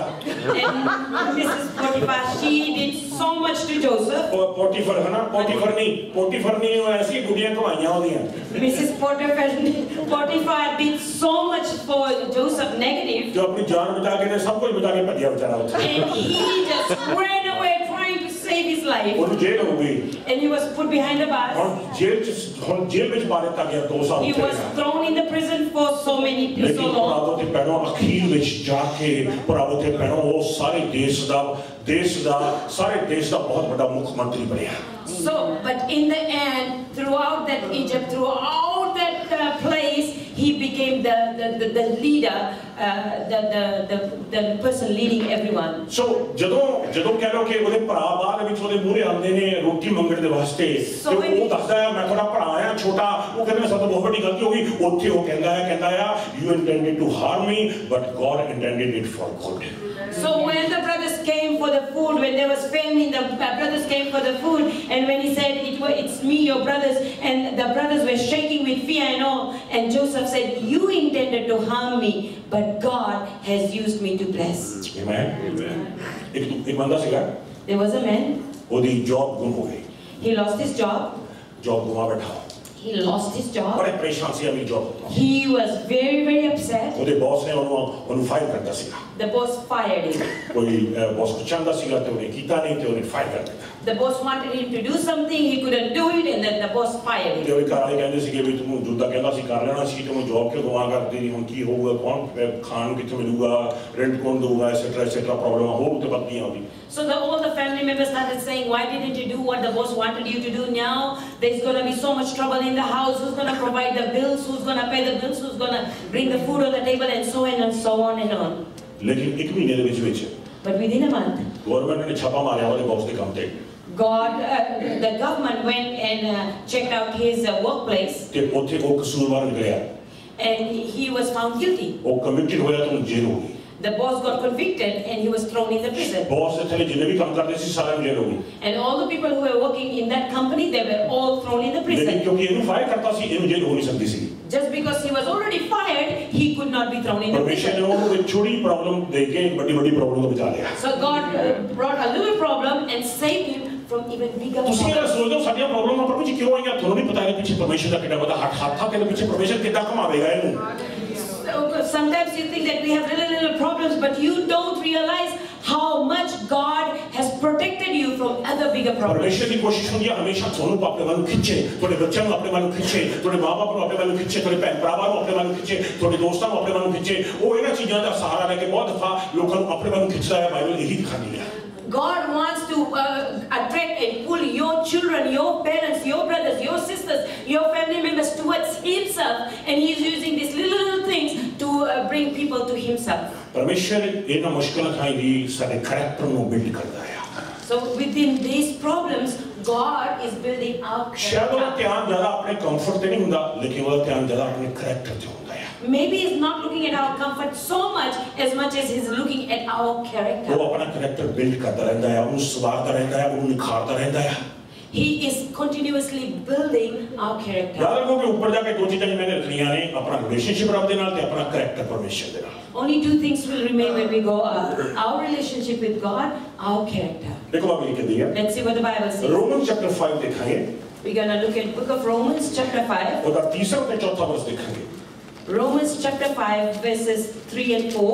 And Missus Potiphar, she did so much to Joseph. ਉਹ ਪੋਟੀਫਰ ਹੈ ਨਾ ਪੋਟੀਫਰ ਨਹੀਂ ਪੋਟੀਫਰ ਨੇ ਉਹ ਐਸੀ ਗੁੱਡੀਆਂ ਕਮਾਈਆਂ ਉਹਦੀਆਂ Missus Potiphar, Potiphar did so much for Joseph negative, ਜੋ ਆਪਣੀ ਜਾਨ ਬਚਾ ਕੇ ਨੇ ਸਭ ਕੁਝ ਬਚਾ ਕੇ ਭੱਜਿਆ ਵਿਚਾਰਾ ਉੱਥੇ and he just ran away trying to save his life. ਉਹਨੂੰ ਜੇਲ੍ਹ ਹੋ ਗਈ And he was put behind a bus. ਹੁਣ ਜੇਲ੍ਹ ਚ ਹੁਣ ਜੇਲ੍ਹ ਵਿੱਚ ਪਾ ਦਿੱਤਾ ਗਿਆ ਦੋ ਸਾਲ He ਉੱਥੇ was ਰਿਹਾ thrown in the prison for so many, so ਲੇਕਿਨ long. ਭਰਾਵੋ ਤੇ ਭੈਣੋ ਅਖੀਰ ਵਿੱਚ ਜਾ ਕੇ ਭਰਾਵੋ ਤੇ ਭੈਣੋ ਉਹ ਸਾਰੇ ਦੇਸ਼ ਦਾ ਦੇਸ਼ ਦਾ ਸਾਰੇ ਦੇਸ਼ ਦਾ ਬਹੁਤ ਵੱਡਾ ਮੁੱਖ ਮੰਤਰੀ ਬਣਿਆ So, but in the end, throughout that Egypt, throughout that uh, place, he became the the, the, the leader, uh, the, the the the person leading everyone. ਸੋ ਜਦੋਂ ਜਦੋਂ ਕਹਿ ਲਓ ਕਿ ਉਹਦੇ ਭਰਾ ਬਾਅਦ ਵਿੱਚ ਉਹਦੇ ਮੂਹਰੇ ਆਉਂਦੇ ਨੇ ਰੋਟੀ ਮੰਗਣ ਦੇ ਵਾਸਤੇ ਤੇ ਉਹ ਦੱਸਦਾ ਹੈ ਮੈਂ ਤੁਹਾਡਾ ਭਰਾ ਆ ਛੋਟਾ ਉਹ ਕਹਿੰਦਾ ਸਾਡਾ ਬਹੁਤ ਵੱਡੀ ਗਲਤੀ ਹੋ ਗਈ ਉੱਥੇ ਉਹ ਕਹਿੰਦਾ ਹੈ ਕਹਿੰਦਾ ਆ you intended to harm me but God intended it for good. So when the brothers came for the food, when there was famine, the brothers came for the food, and when he said it was it's me, your brothers, and the brothers were shaking with fear and all, and Joseph said, you intended to harm me, but God has used me to bless. Amen. Amen. ਇੱਕ ਇੱਕ ਬੰਦਾ ਸੀਗਾ There was a man, ਉਹਦੀ job ਗੁੰਮ ਹੋ ਗਈ he lost his job, job ਗੁਮਾ ਬੈਠਾ he lost his job, ਬੜੇ ਪਰੇਸ਼ਾਨ ਸੀ ਆਪਣੀ ਜੌਬ ਤੋਂ he was very very upset. ਉਹਦੇ ਬੌਸ ਨੇ ਉਹਨੂੰ ਉਹਨੂੰ ਫਾਇਰ ਕਰਤਾ ਸੀਗਾ The boss fired him. ਕੋਈ ਬੌਸ ਨੂੰ ਚਾਹੁੰਦਾ ਸੀਗਾ ਤੇ ਉਹਨੇ ਕੀਤਾ ਨਹੀਂ ਤੇ ਉਹਨੇ ਫਾਇਰ ਕਰ ਦਿੱਤਾ The boss wanted him to do something, he couldn't do it, and then the boss fired ਤੇ him. ਉਹਦੇ ਘਰ ਵਾਲੇ ਕਹਿੰਦੇ ਸੀਗੇ ਵੀ ਤੂੰ ਜੁੱਦਾ ਕਹਿੰਦਾ ਸੀ ਕਰ ਲੈਣਾ ਸੀ ਤੂੰ ਜੌਬ ਕਿਉਂ ਗਵਾ ਕਰਦੀ ਨਹੀਂ ਹੁਣ ਕੀ ਹੋਊਗਾ ਕੌਣ ਖਾਣ ਨੂੰ ਕਿੱਥੋਂ ਮਿਲੂਗਾ ਰੈਂਟ ਕੌਣ ਦਊਗਾ ਐਟਸੈਟਰਾ ਐਟਸੈਟਰਾ ਪ੍ਰੋਬਲਮ ਹੋਰ ਤੇ ਬੱਤੀਆਂ ਆਉਂਦੀ So the, all the family members started saying, why didn't you do what the boss wanted you to do now? There's going to be so much trouble in the house. Who's going to provide the bills? Who's going to pay the bills? Who's going to bring the food on the table? And so on and so on and on. ਲੇਕਿਨ ਇੱਕ ਮਹੀਨੇ ਦੇ ਵਿੱਚ ਵਿੱਚ But within a month, government ਨੇ ਛਾਪਾ ਮਾਰਿਆ ਉਹਦੇ ਬੌਸ ਦੇ ਕੰਮ ਤੇ God, uh, the government went and uh, checked out his uh, workplace, ਤੇ ਉੱਥੇ ਉਹ ਕਸੂਰਵਾਰ ਨਿਕਲਿਆ and he was found guilty. ਉਹ ਕਨਵਿਕਟਡ ਹੋਇਆ ਤੇ ਉਹਨੂੰ ਜੇਲ੍ਹ ਹੋ ਗਈ The boss got convicted and he was thrown in the prison. Boss ਦੇ ਥੱਲੇ ਜਿੰਨੇ ਵੀ ਕੰਮ ਕਰਦੇ ਸੀ ਸਾਰਿਆਂ ਨੂੰ ਜੇਲ੍ਹ ਹੋ ਗਈ And all the people who were working in that company, they were all thrown in the ਲੇਕਿਨ prison. ਕਿਉਂਕਿ ਇਹਨੂੰ ਫਾਇਰ ਕਰਤਾ ਸੀ ਇਹਨੂੰ ਜੇਲ੍ਹ ਹੋ ਨਹੀਂ ਸਕਦੀ ਸੀ Just because he was already fired, he could not be thrown in the ਪਰਮੇਸ਼ਰ ਨੇ prison. ਉਹਨੂੰ ਇੱਕ ਛੋਟੀ ਪ੍ਰੋਬਲਮ ਦੇ ਕੇ ਵੱਡੀ ਵੱਡੀ ਪ੍ਰੋਬਲਮ ਤੋਂ ਬਚਾ ਲਿਆ So God uh, brought a little problem and saved him from even bigger ਤੁਸੀਂ ਇਹ problems. ਸੋਚਦੇ ਹੋ ਸਾਡੀਆਂ ਪ੍ਰੋਬਲਮਾਂ ਪ੍ਰਭੂ ਜੀ ਕਿਉਂ ਆਈਆਂ ਤੁਹਾਨੂੰ ਨਹੀਂ ਪਤਾ ਇਹਦੇ ਪਿੱਛੇ ਪਰਮੇਸ਼ਰ ਦਾ ਕਿੰਨਾ ਵੱਡਾ ਹੱਥ ਹੱਥ ਆ ਕਿ ਇਹਦੇ ਪਿੱਛੇ ਪਰਮੇਸ਼ਰ ਕਿੱਦਾਂ ਘੁਮਾਵੇਗਾ ਇਹਨੂੰ So, sometimes you think that we have little little problems, but you don't realize how much God has protected you from other bigger problems. ਪਰਮੇਸ਼ਰ ਦੀ ਕੋਸ਼ਿਸ਼ ਹੁੰਦੀ ਹੈ ਹਮੇਸ਼ਾ ਤੁਹਾਨੂੰ ਆਪਣੇ ਵੱਲ ਨੂੰ ਖਿੱਚੇ ਤੁਹਾਡੇ ਬੱਚਿਆਂ ਨੂੰ ਆਪਣੇ ਵੱਲ ਨੂੰ ਖਿੱਚੇ ਤੁਹਾਡੇ ਮਾਪੇ ਨੂੰ ਆਪਣੇ ਵੱਲ ਨੂੰ ਖਿੱਚੇ ਤੁਹਾਡੇ ਭੈਣ ਭਰਾਵਾਂ ਨੂੰ ਆਪਣੇ ਵੱਲ ਨੂੰ ਖਿੱਚੇ ਤੁਹਾਡੇ ਦੋਸਤਾਂ ਨੂੰ ਆਪਣੇ ਵੱਲ ਨੂੰ ਖਿੱਚੇ ਉਹ ਇਹਨਾਂ ਚੀਜ਼ਾਂ ਦਾ ਸਹਾਰਾ ਲੈ ਕੇ ਬਹੁਤ ਦਫਾ ਲੋਕਾਂ ਨੂੰ ਆਪਣੇ ਵੱਲ ਨੂੰ ਖਿੱਚਦਾ ਹੈ ਬਾਈਬਲ ਇਹੀ ਦਿਖਾਉਂਦੀ ਹੈ God wants to uh, attract and pull your children, your parents, your brothers, your sisters, your family members towards Himself, and He is using these little little things to uh, bring people to Himself. ਪਰਮੇਸ਼ਰ ਇਹਨਾਂ ਮੁਸ਼ਕਲਾਂ ਖਾਈ ਦੀ ਸਾਡੇ character ਨੂੰ build ਕਰਦਾ ਹੈ So within these problems, God is building our ਸ਼ਾਇਦ ਉਹਦਾ character. ਧਿਆਨ ਜ਼ਿਆਦਾ ਆਪਣੇ ਕੰਫਰਟ ਤੇ ਨਹੀਂ ਹੁੰਦਾ ਲੇਕਿਨ ਉਹਦਾ ਧਿਆਨ ਜ਼ਿਆਦਾ ਆਪਣੇ ਕਰੈਕਟਰ ਤੇ ਹੁੰਦਾ ਹੈ Maybe He's not looking at our comfort so much as much as He's looking at our character. ਉਹ ਆਪਣਾ ਕਰੈਕਟਰ ਬਿਲਡ ਕਰਦਾ ਰਹਿੰਦਾ ਹੈ ਉਹਨੂੰ ਸੁਧਾਰਦਾ ਰਹਿੰਦਾ ਹੈ ਉਹਨੂੰ ਨਿਖਾਰਦਾ ਰਹਿੰਦਾ ਹੈ He is continuously building our character. ਯਾਦ ਰੱਖੋ ਕਿ ਉੱਪਰ ਜਾ ਕੇ ਦੋ ਚੀਜ਼ਾਂ ਜਿਵੇਂ ਰੱਖਣੀਆਂ ਨੇ ਆਪਣਾ ਰਿਲੇਸ਼ਨਸ਼ਿਪ ਰੱਬ ਦੇ ਨਾਲ ਤੇ ਆਪਣਾ ਕਰੈਕਟਰ ਪਰਮੇਸ਼ਰ ਦੇ ਨਾਲ Only two things will remain when we go up: our relationship with God, our character. ਦੇਖੋ ਬਾਬੂ ਕੀ ਕਹਿੰਦੀ ਹੈ Let's see what the Bible says. Roman chapter five ਦੇਖਾਂਗੇ We're going to look at book of Romans chapter five. ਉਹਦਾ ਤੀਸਰਾ ਤੇ ਚੌਥਾ ਵਰਸ ਦੇਖਾਂਗੇ Romans chapter five verses three and four.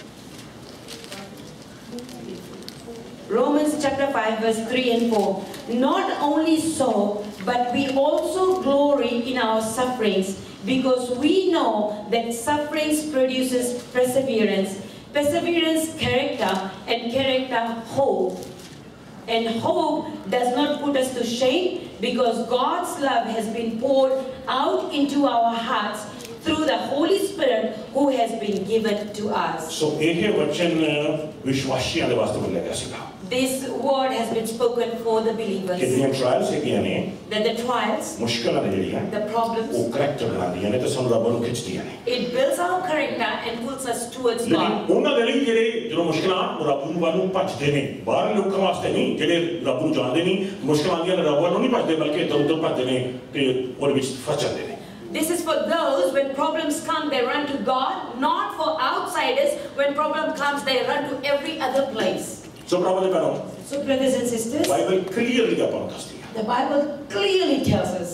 Romans chapter five verse three and four. Not only so, but we also glory in our sufferings, because we know that sufferings produces perseverance, perseverance character, and character hope. And hope does not put us to shame, because God's love has been poured out into our hearts through the Holy Spirit who has been given to us. So ਇਹ ਵਚਨ ਵਿਸ਼ਵਾਸੀਆਂ ਦੇ ਵਾਸਤੇ ਬੋਲਿਆ ਗਿਆ ਸੀਗਾ। This word has been spoken for the believers. ਕਿ ਜਿਹੜੀਆਂ trials ਹੈਗੀਆਂ ਨੇ, that the trials, ਮੁਸ਼ਕਲਾਂ ਨੇ ਜਿਹੜੀਆਂ, the problems, ਉਹ ਕਰੈਕਟਰ ਬਣਾਉਂਦੀਆਂ ਨੇ ਤੇ ਸਾਨੂੰ ਰੱਬ ਨੂੰ ਖਿੱਚਦੀਆਂ ਨੇ। it builds our character and pulls us towards God. ਲੇਕਿਨ ਉਹਨਾਂ ਦੇ ਲਈ ਜਿਹੜੇ ਜਦੋਂ ਮੁਸ਼ਕਲਾਂ ਰੱਬ ਨੂੰ ਵੱਲ ਨੂੰ ਭੱਜਦੇ ਨੇ, ਬਾਹਰ ਲੋਕਾਂ ਵਾਸਤੇ ਨਹੀਂ, ਜਿਹੜੇ ਰੱਬ ਨੂੰ ਜਾਣਦੇ ਨਹੀਂ, ਮੁਸ਼ਕਲਾਂ ਆਉਂਦੀਆਂ ਨੇ ਰੱਬ ਵੱਲ ਨੂੰ ਨਹੀਂ ਭੱਜਦੇ ਬਲਕਿ ਇੱਧਰ ਉੱਧਰ ਭੱਜਦੇ ਨੇ ਤੇ ਉਹਦੇ ਵਿੱਚ ਫਸ ਜਾਂਦੇ ਨੇ। This is for those when problems come they run to God, not for outsiders when problem comes they run to every other place. So brother ਭੈਣੋ, so brothers and sisters, Bible clearly ਆਪਾਂ ਨੂੰ ਦੱਸਦੀ ਹੈ। the Bible clearly tells us.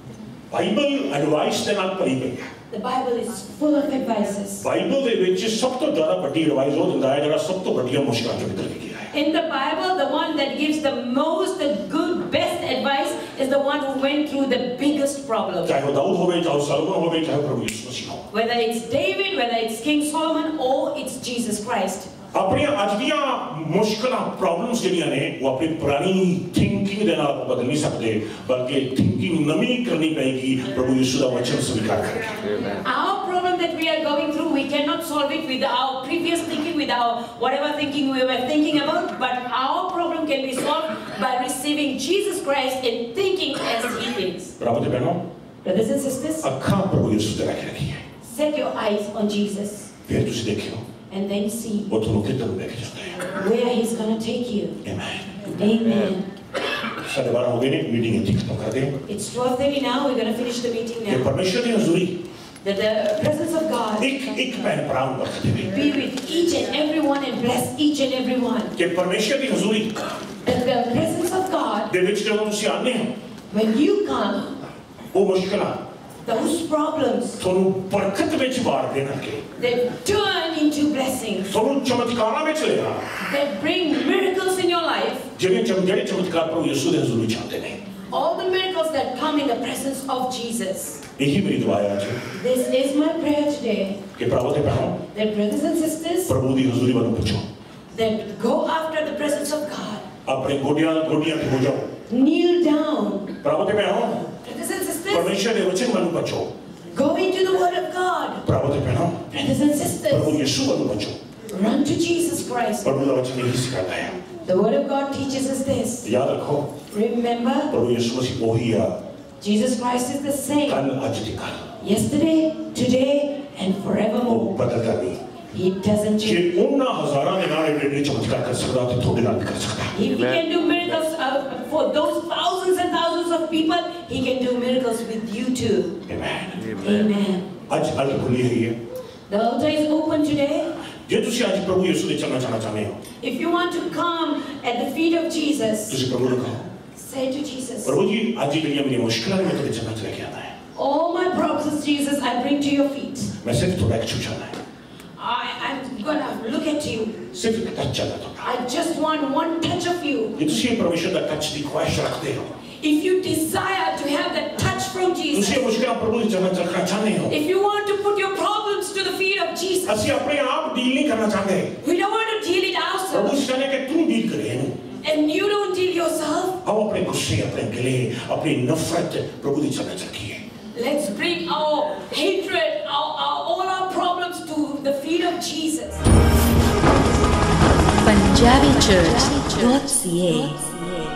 Bible advice ਦੇ ਨਾਲ ਭਰੀ ਪਈ ਹੈ। The Bible is full of advices. Bible ਦੇ ਵਿੱਚ ਸਭ ਤੋਂ ਜ਼ਿਆਦਾ ਵੱਡੀ ਐਡਵਾਈਸ ਉਹ ਦਿੰਦਾ ਹੈ ਜਿਹੜਾ ਸਭ ਤੋਂ ਵੱਡੀਆਂ ਮੁਸ਼ਕਲਾਂ ਚੋਂ ਨਿਕਲ ਕੇ ਗਿਆ ਹੈ। In the Bible, the one that gives the most, the good, best advice is the one who went through the biggest problem. ਚਾਹੇ ਉਹ ਦਾਊਦ ਹੋਵੇ, ਚਾਹੇ ਉਹ ਸਲੋਮਨ ਹੋਵੇ, ਚਾਹੇ ਪ੍ਰਭੂ ਯਿਸੂ ਮਸੀਹ ਹੋਵੇ। Whether it's David, whether it's King Solomon, or it's Jesus Christ. ਆਪਣੀਆਂ ਅੱਜ ਦੀਆਂ ਮੁਸ਼ਕਲਾਂ ਪ੍ਰੋਬਲਮਸ ਜਿਹੜੀਆਂ ਨੇ ਉਹ ਆਪਣੀ ਪੁਰਾਣੀ ਥਿੰਕਿੰਗ ਦੇ ਨਾਲ ਬਦਲ ਨਹੀਂ ਸਕਦੇ ਬਲਕਿ ਥਿੰਕਿੰਗ ਨਵੀਂ ਕਰਨੀ ਪਏਗੀ ਪ੍ਰਭੂ ਯਿਸੂ ਦਾ ਵਚਨ ਸਵੀਕਾਰ ਕਰਕੇ। Our problem that we are going through, we cannot solve it with our previous thinking, with our whatever thinking we were thinking about, but our problem can be solved by receiving Jesus Christ and thinking as He thinks. ਭਰਾਵੋ ਤੇ ਭੈਣੋ, Brothers and sisters, ਅੱਖਾਂ ਪ੍ਰਭੂ ਯਿਸੂ ਤੇ ਰੱਖ ਰੱਖੀਏ। set your eyes on Jesus. ਫਿਰ ਤੁਸੀਂ ਦੇਖਿਓ and then see ਉਹ ਤੁਹਾਨੂੰ ਕਿੱਧਰ ਨੂੰ ਲੈ ਕੇ ਜਾਂਦਾ ਹੈ। where He's going to take you. Amen. Amen. ਸਾਡੇ ਬਾਰਾਂ ਹੋ ਗਏ ਨੇ, ਮੀਟਿੰਗ ਇੱਥੇ ਖਤਮ ਕਰਦੇ ਹਾਂ। It's twelve thirty now. We're going to finish the meeting ਕਿ now. ਪਰਮੇਸ਼ਰ ਦੀ ਹਜ਼ੂਰੀ That the presence of God ਇੱਕ ਇੱਕ ਭੈਣ ਭਰਾ ਨੂੰ ਬਰਕਤ ਦੇਵੇ। be with each and every one and bless each and every one. ਕਿ ਪਰਮੇਸ਼ਰ ਦੀ ਹਜ਼ੂਰੀ That the presence of God, ਦੇ ਵਿੱਚ ਜਦੋਂ ਤੁਸੀਂ ਆਉਂਦੇ ਹੋ when you come, ਉਹ ਮੁਸ਼ਕਲਾਂ those problems ਤੁਹਾਨੂੰ ਬਰਕਤ ਵਿੱਚ ਵਾੜ ਦੇਣਗੇ। they turn into blessings. ਤੁਹਾਨੂੰ ਚਮਤਕਾਰਾਂ ਵਿੱਚ ਲੈ ਆਉਣਾ। They bring miracles in your life. ਜਿਹੜੇ ਚਮ ਜਿਹੜੇ ਚਮਤਕਾਰ ਪ੍ਰਭੂ ਯਿਸੂ ਦੇ ਹਜ਼ੂਰੀ ਚ ਆਉਂਦੇ ਨੇ। All the miracles that come in the presence of Jesus. ਇਹੀ ਮੇਰੀ ਦੁਆ ਹੈ ਅੱਜ। This is my prayer today. ਕਿ ਭਰਾਵੋ ਤੇ ਭੈਣੋ, That brothers and sisters, ਪ੍ਰਭੂ ਦੀ ਹਜ਼ੂਰੀ ਵੱਲ ਪੁੱਛੋ। that go after the presence of God. ਆਪਣੇ ਗੋਡਿਆਂ ਗੋਡਿਆਂ ਤੇ ਹੋ ਜਾਓ। Kneel down. ਭਰਾਵੋ ਤੇ ਭੈਣੋ, Brothers and sisters, ਪਰਮੇਸ਼ਰ ਦੇ ਵਚਨ ਵੱਲ ਪੁੱਛੋ। go into the Word of God. ਭਰਾਵੋ ਤੇ ਭੈਣੋ, Brothers and sisters, ਪ੍ਰਭੂ ਯਿਸੂ ਵੱਲ ਪੁੱਛੋ। run to Jesus Christ. ਪ੍ਰਭੂ ਦਾ ਵਚਨ ਇਹੀ ਸਿਖਾਉਂਦਾ ਹੈ। The Word of God teaches us this. ਯਾਦ ਰੱਖੋ, Remember, ਪ੍ਰਭੂ ਯਿਸੂ ਮਸੀਹ ਉਹੀ ਆ, Jesus Christ is the same ਕੱਲ ਅੱਜ ਤੇ ਕੱਲ। yesterday, today, and ਉਹ forevermore. ਬਦਲਦਾ ਨਹੀਂ। He doesn't change. ਕਿ ਉਹਨਾਂ ਹਜ਼ਾਰਾਂ ਦੇ ਨਾਲ ਜਿਹੜੇ ਚਮਤਕਾਰ ਕਰ ਸਕਦਾ ਤੇ ਤੁਹਾਡੇ ਨਾਲ ਵੀ ਕਰ ਸਕਦਾ। If He can do miracles uh, for those thousands and thousands of people, He can do miracles with you too. Amen. Amen. ਅੱਜ ਹਲ ਖੁੱਲੀ ਹੋਈ ਹੈ। The altar is open today. ਜੇ ਤੁਸੀਂ ਅੱਜ ਪ੍ਰਭੂ ਯਿਸੂ ਦੇ ਚਰਨਾਂ ਚਾਹਣਾ ਚਾਹੁੰਦੇ ਹੋ, If you want to come at the feet of Jesus, ਤੁਸੀਂ ਪ੍ਰਭੂ ਨੂੰ ਕਹੋ, say to Jesus, ਪ੍ਰਭੂ ਜੀ ਅੱਜ ਜਿਹੜੀਆਂ ਮੇਰੀਆਂ ਮੁਸ਼ਕਲਾਂ ਨੇ ਮੈਂ ਤੁਹਾਡੇ ਚਰਨਾਂ 'ਚ ਲੈ ਕੇ ਆਉਣਾ ਹੈ। all my problems, Jesus, I bring to your feet. ਮੈਂ ਸਿਰਫ ਤੁਹਾਡਾ ਇੱਕ ਛੂ ਚਾਹਣਾ ਹੈ। I, I'm gonna look at you. ਸਿਰਫ ਇੱਕ ਟੱਚ ਚਾਹਣਾ ਤੁਹਾਡਾ। I just want one touch of you. ਜੇ ਤੁਸੀਂ ਪਰਮੇਸ਼ਰ ਦਾ ਟੱਚ ਦੀ ਖੁਆਇਸ਼ ਰੱਖਦੇ ਹੋ, If you desire to have that touch from Jesus, ਤੁਸੀਂ ਮੁਸ਼ਕਲਾਂ ਪ੍ਰਭੂ ਦੇ ਚਰਨਾਂ 'ਚ ਰੱਖਣਾ ਚਾਹੁੰਦੇ ਹੋ, if you want to put your problems to the feet of Jesus, ਅਸੀਂ ਆਪਣੇ ਆਪ ਡੀਲ ਨਹੀਂ ਕਰਨਾ ਚਾਹੁੰਦੇ। we don't want to deal it ਪ੍ਰਭੂ ourselves, ਚਾਹੁੰਦੇ ਕਿ ਤੂੰ ਡੀਲ ਕਰੇ ਇਹਨੂੰ। and you don't deal yourself. ਆਓ ਆਪਣੇ ਗੁੱਸੇ, ਆਪਣੇ ਗਿਲੇ, ਆਪਣੀ ਨਫ਼ਰਤ ਪ੍ਰਭੂ ਦੇ ਚਰਨਾਂ 'ਚ ਰੱਖੀਏ। Let's bring our hatred, our, our, all our problems to the feet of Jesus. Punjabi Church dot C A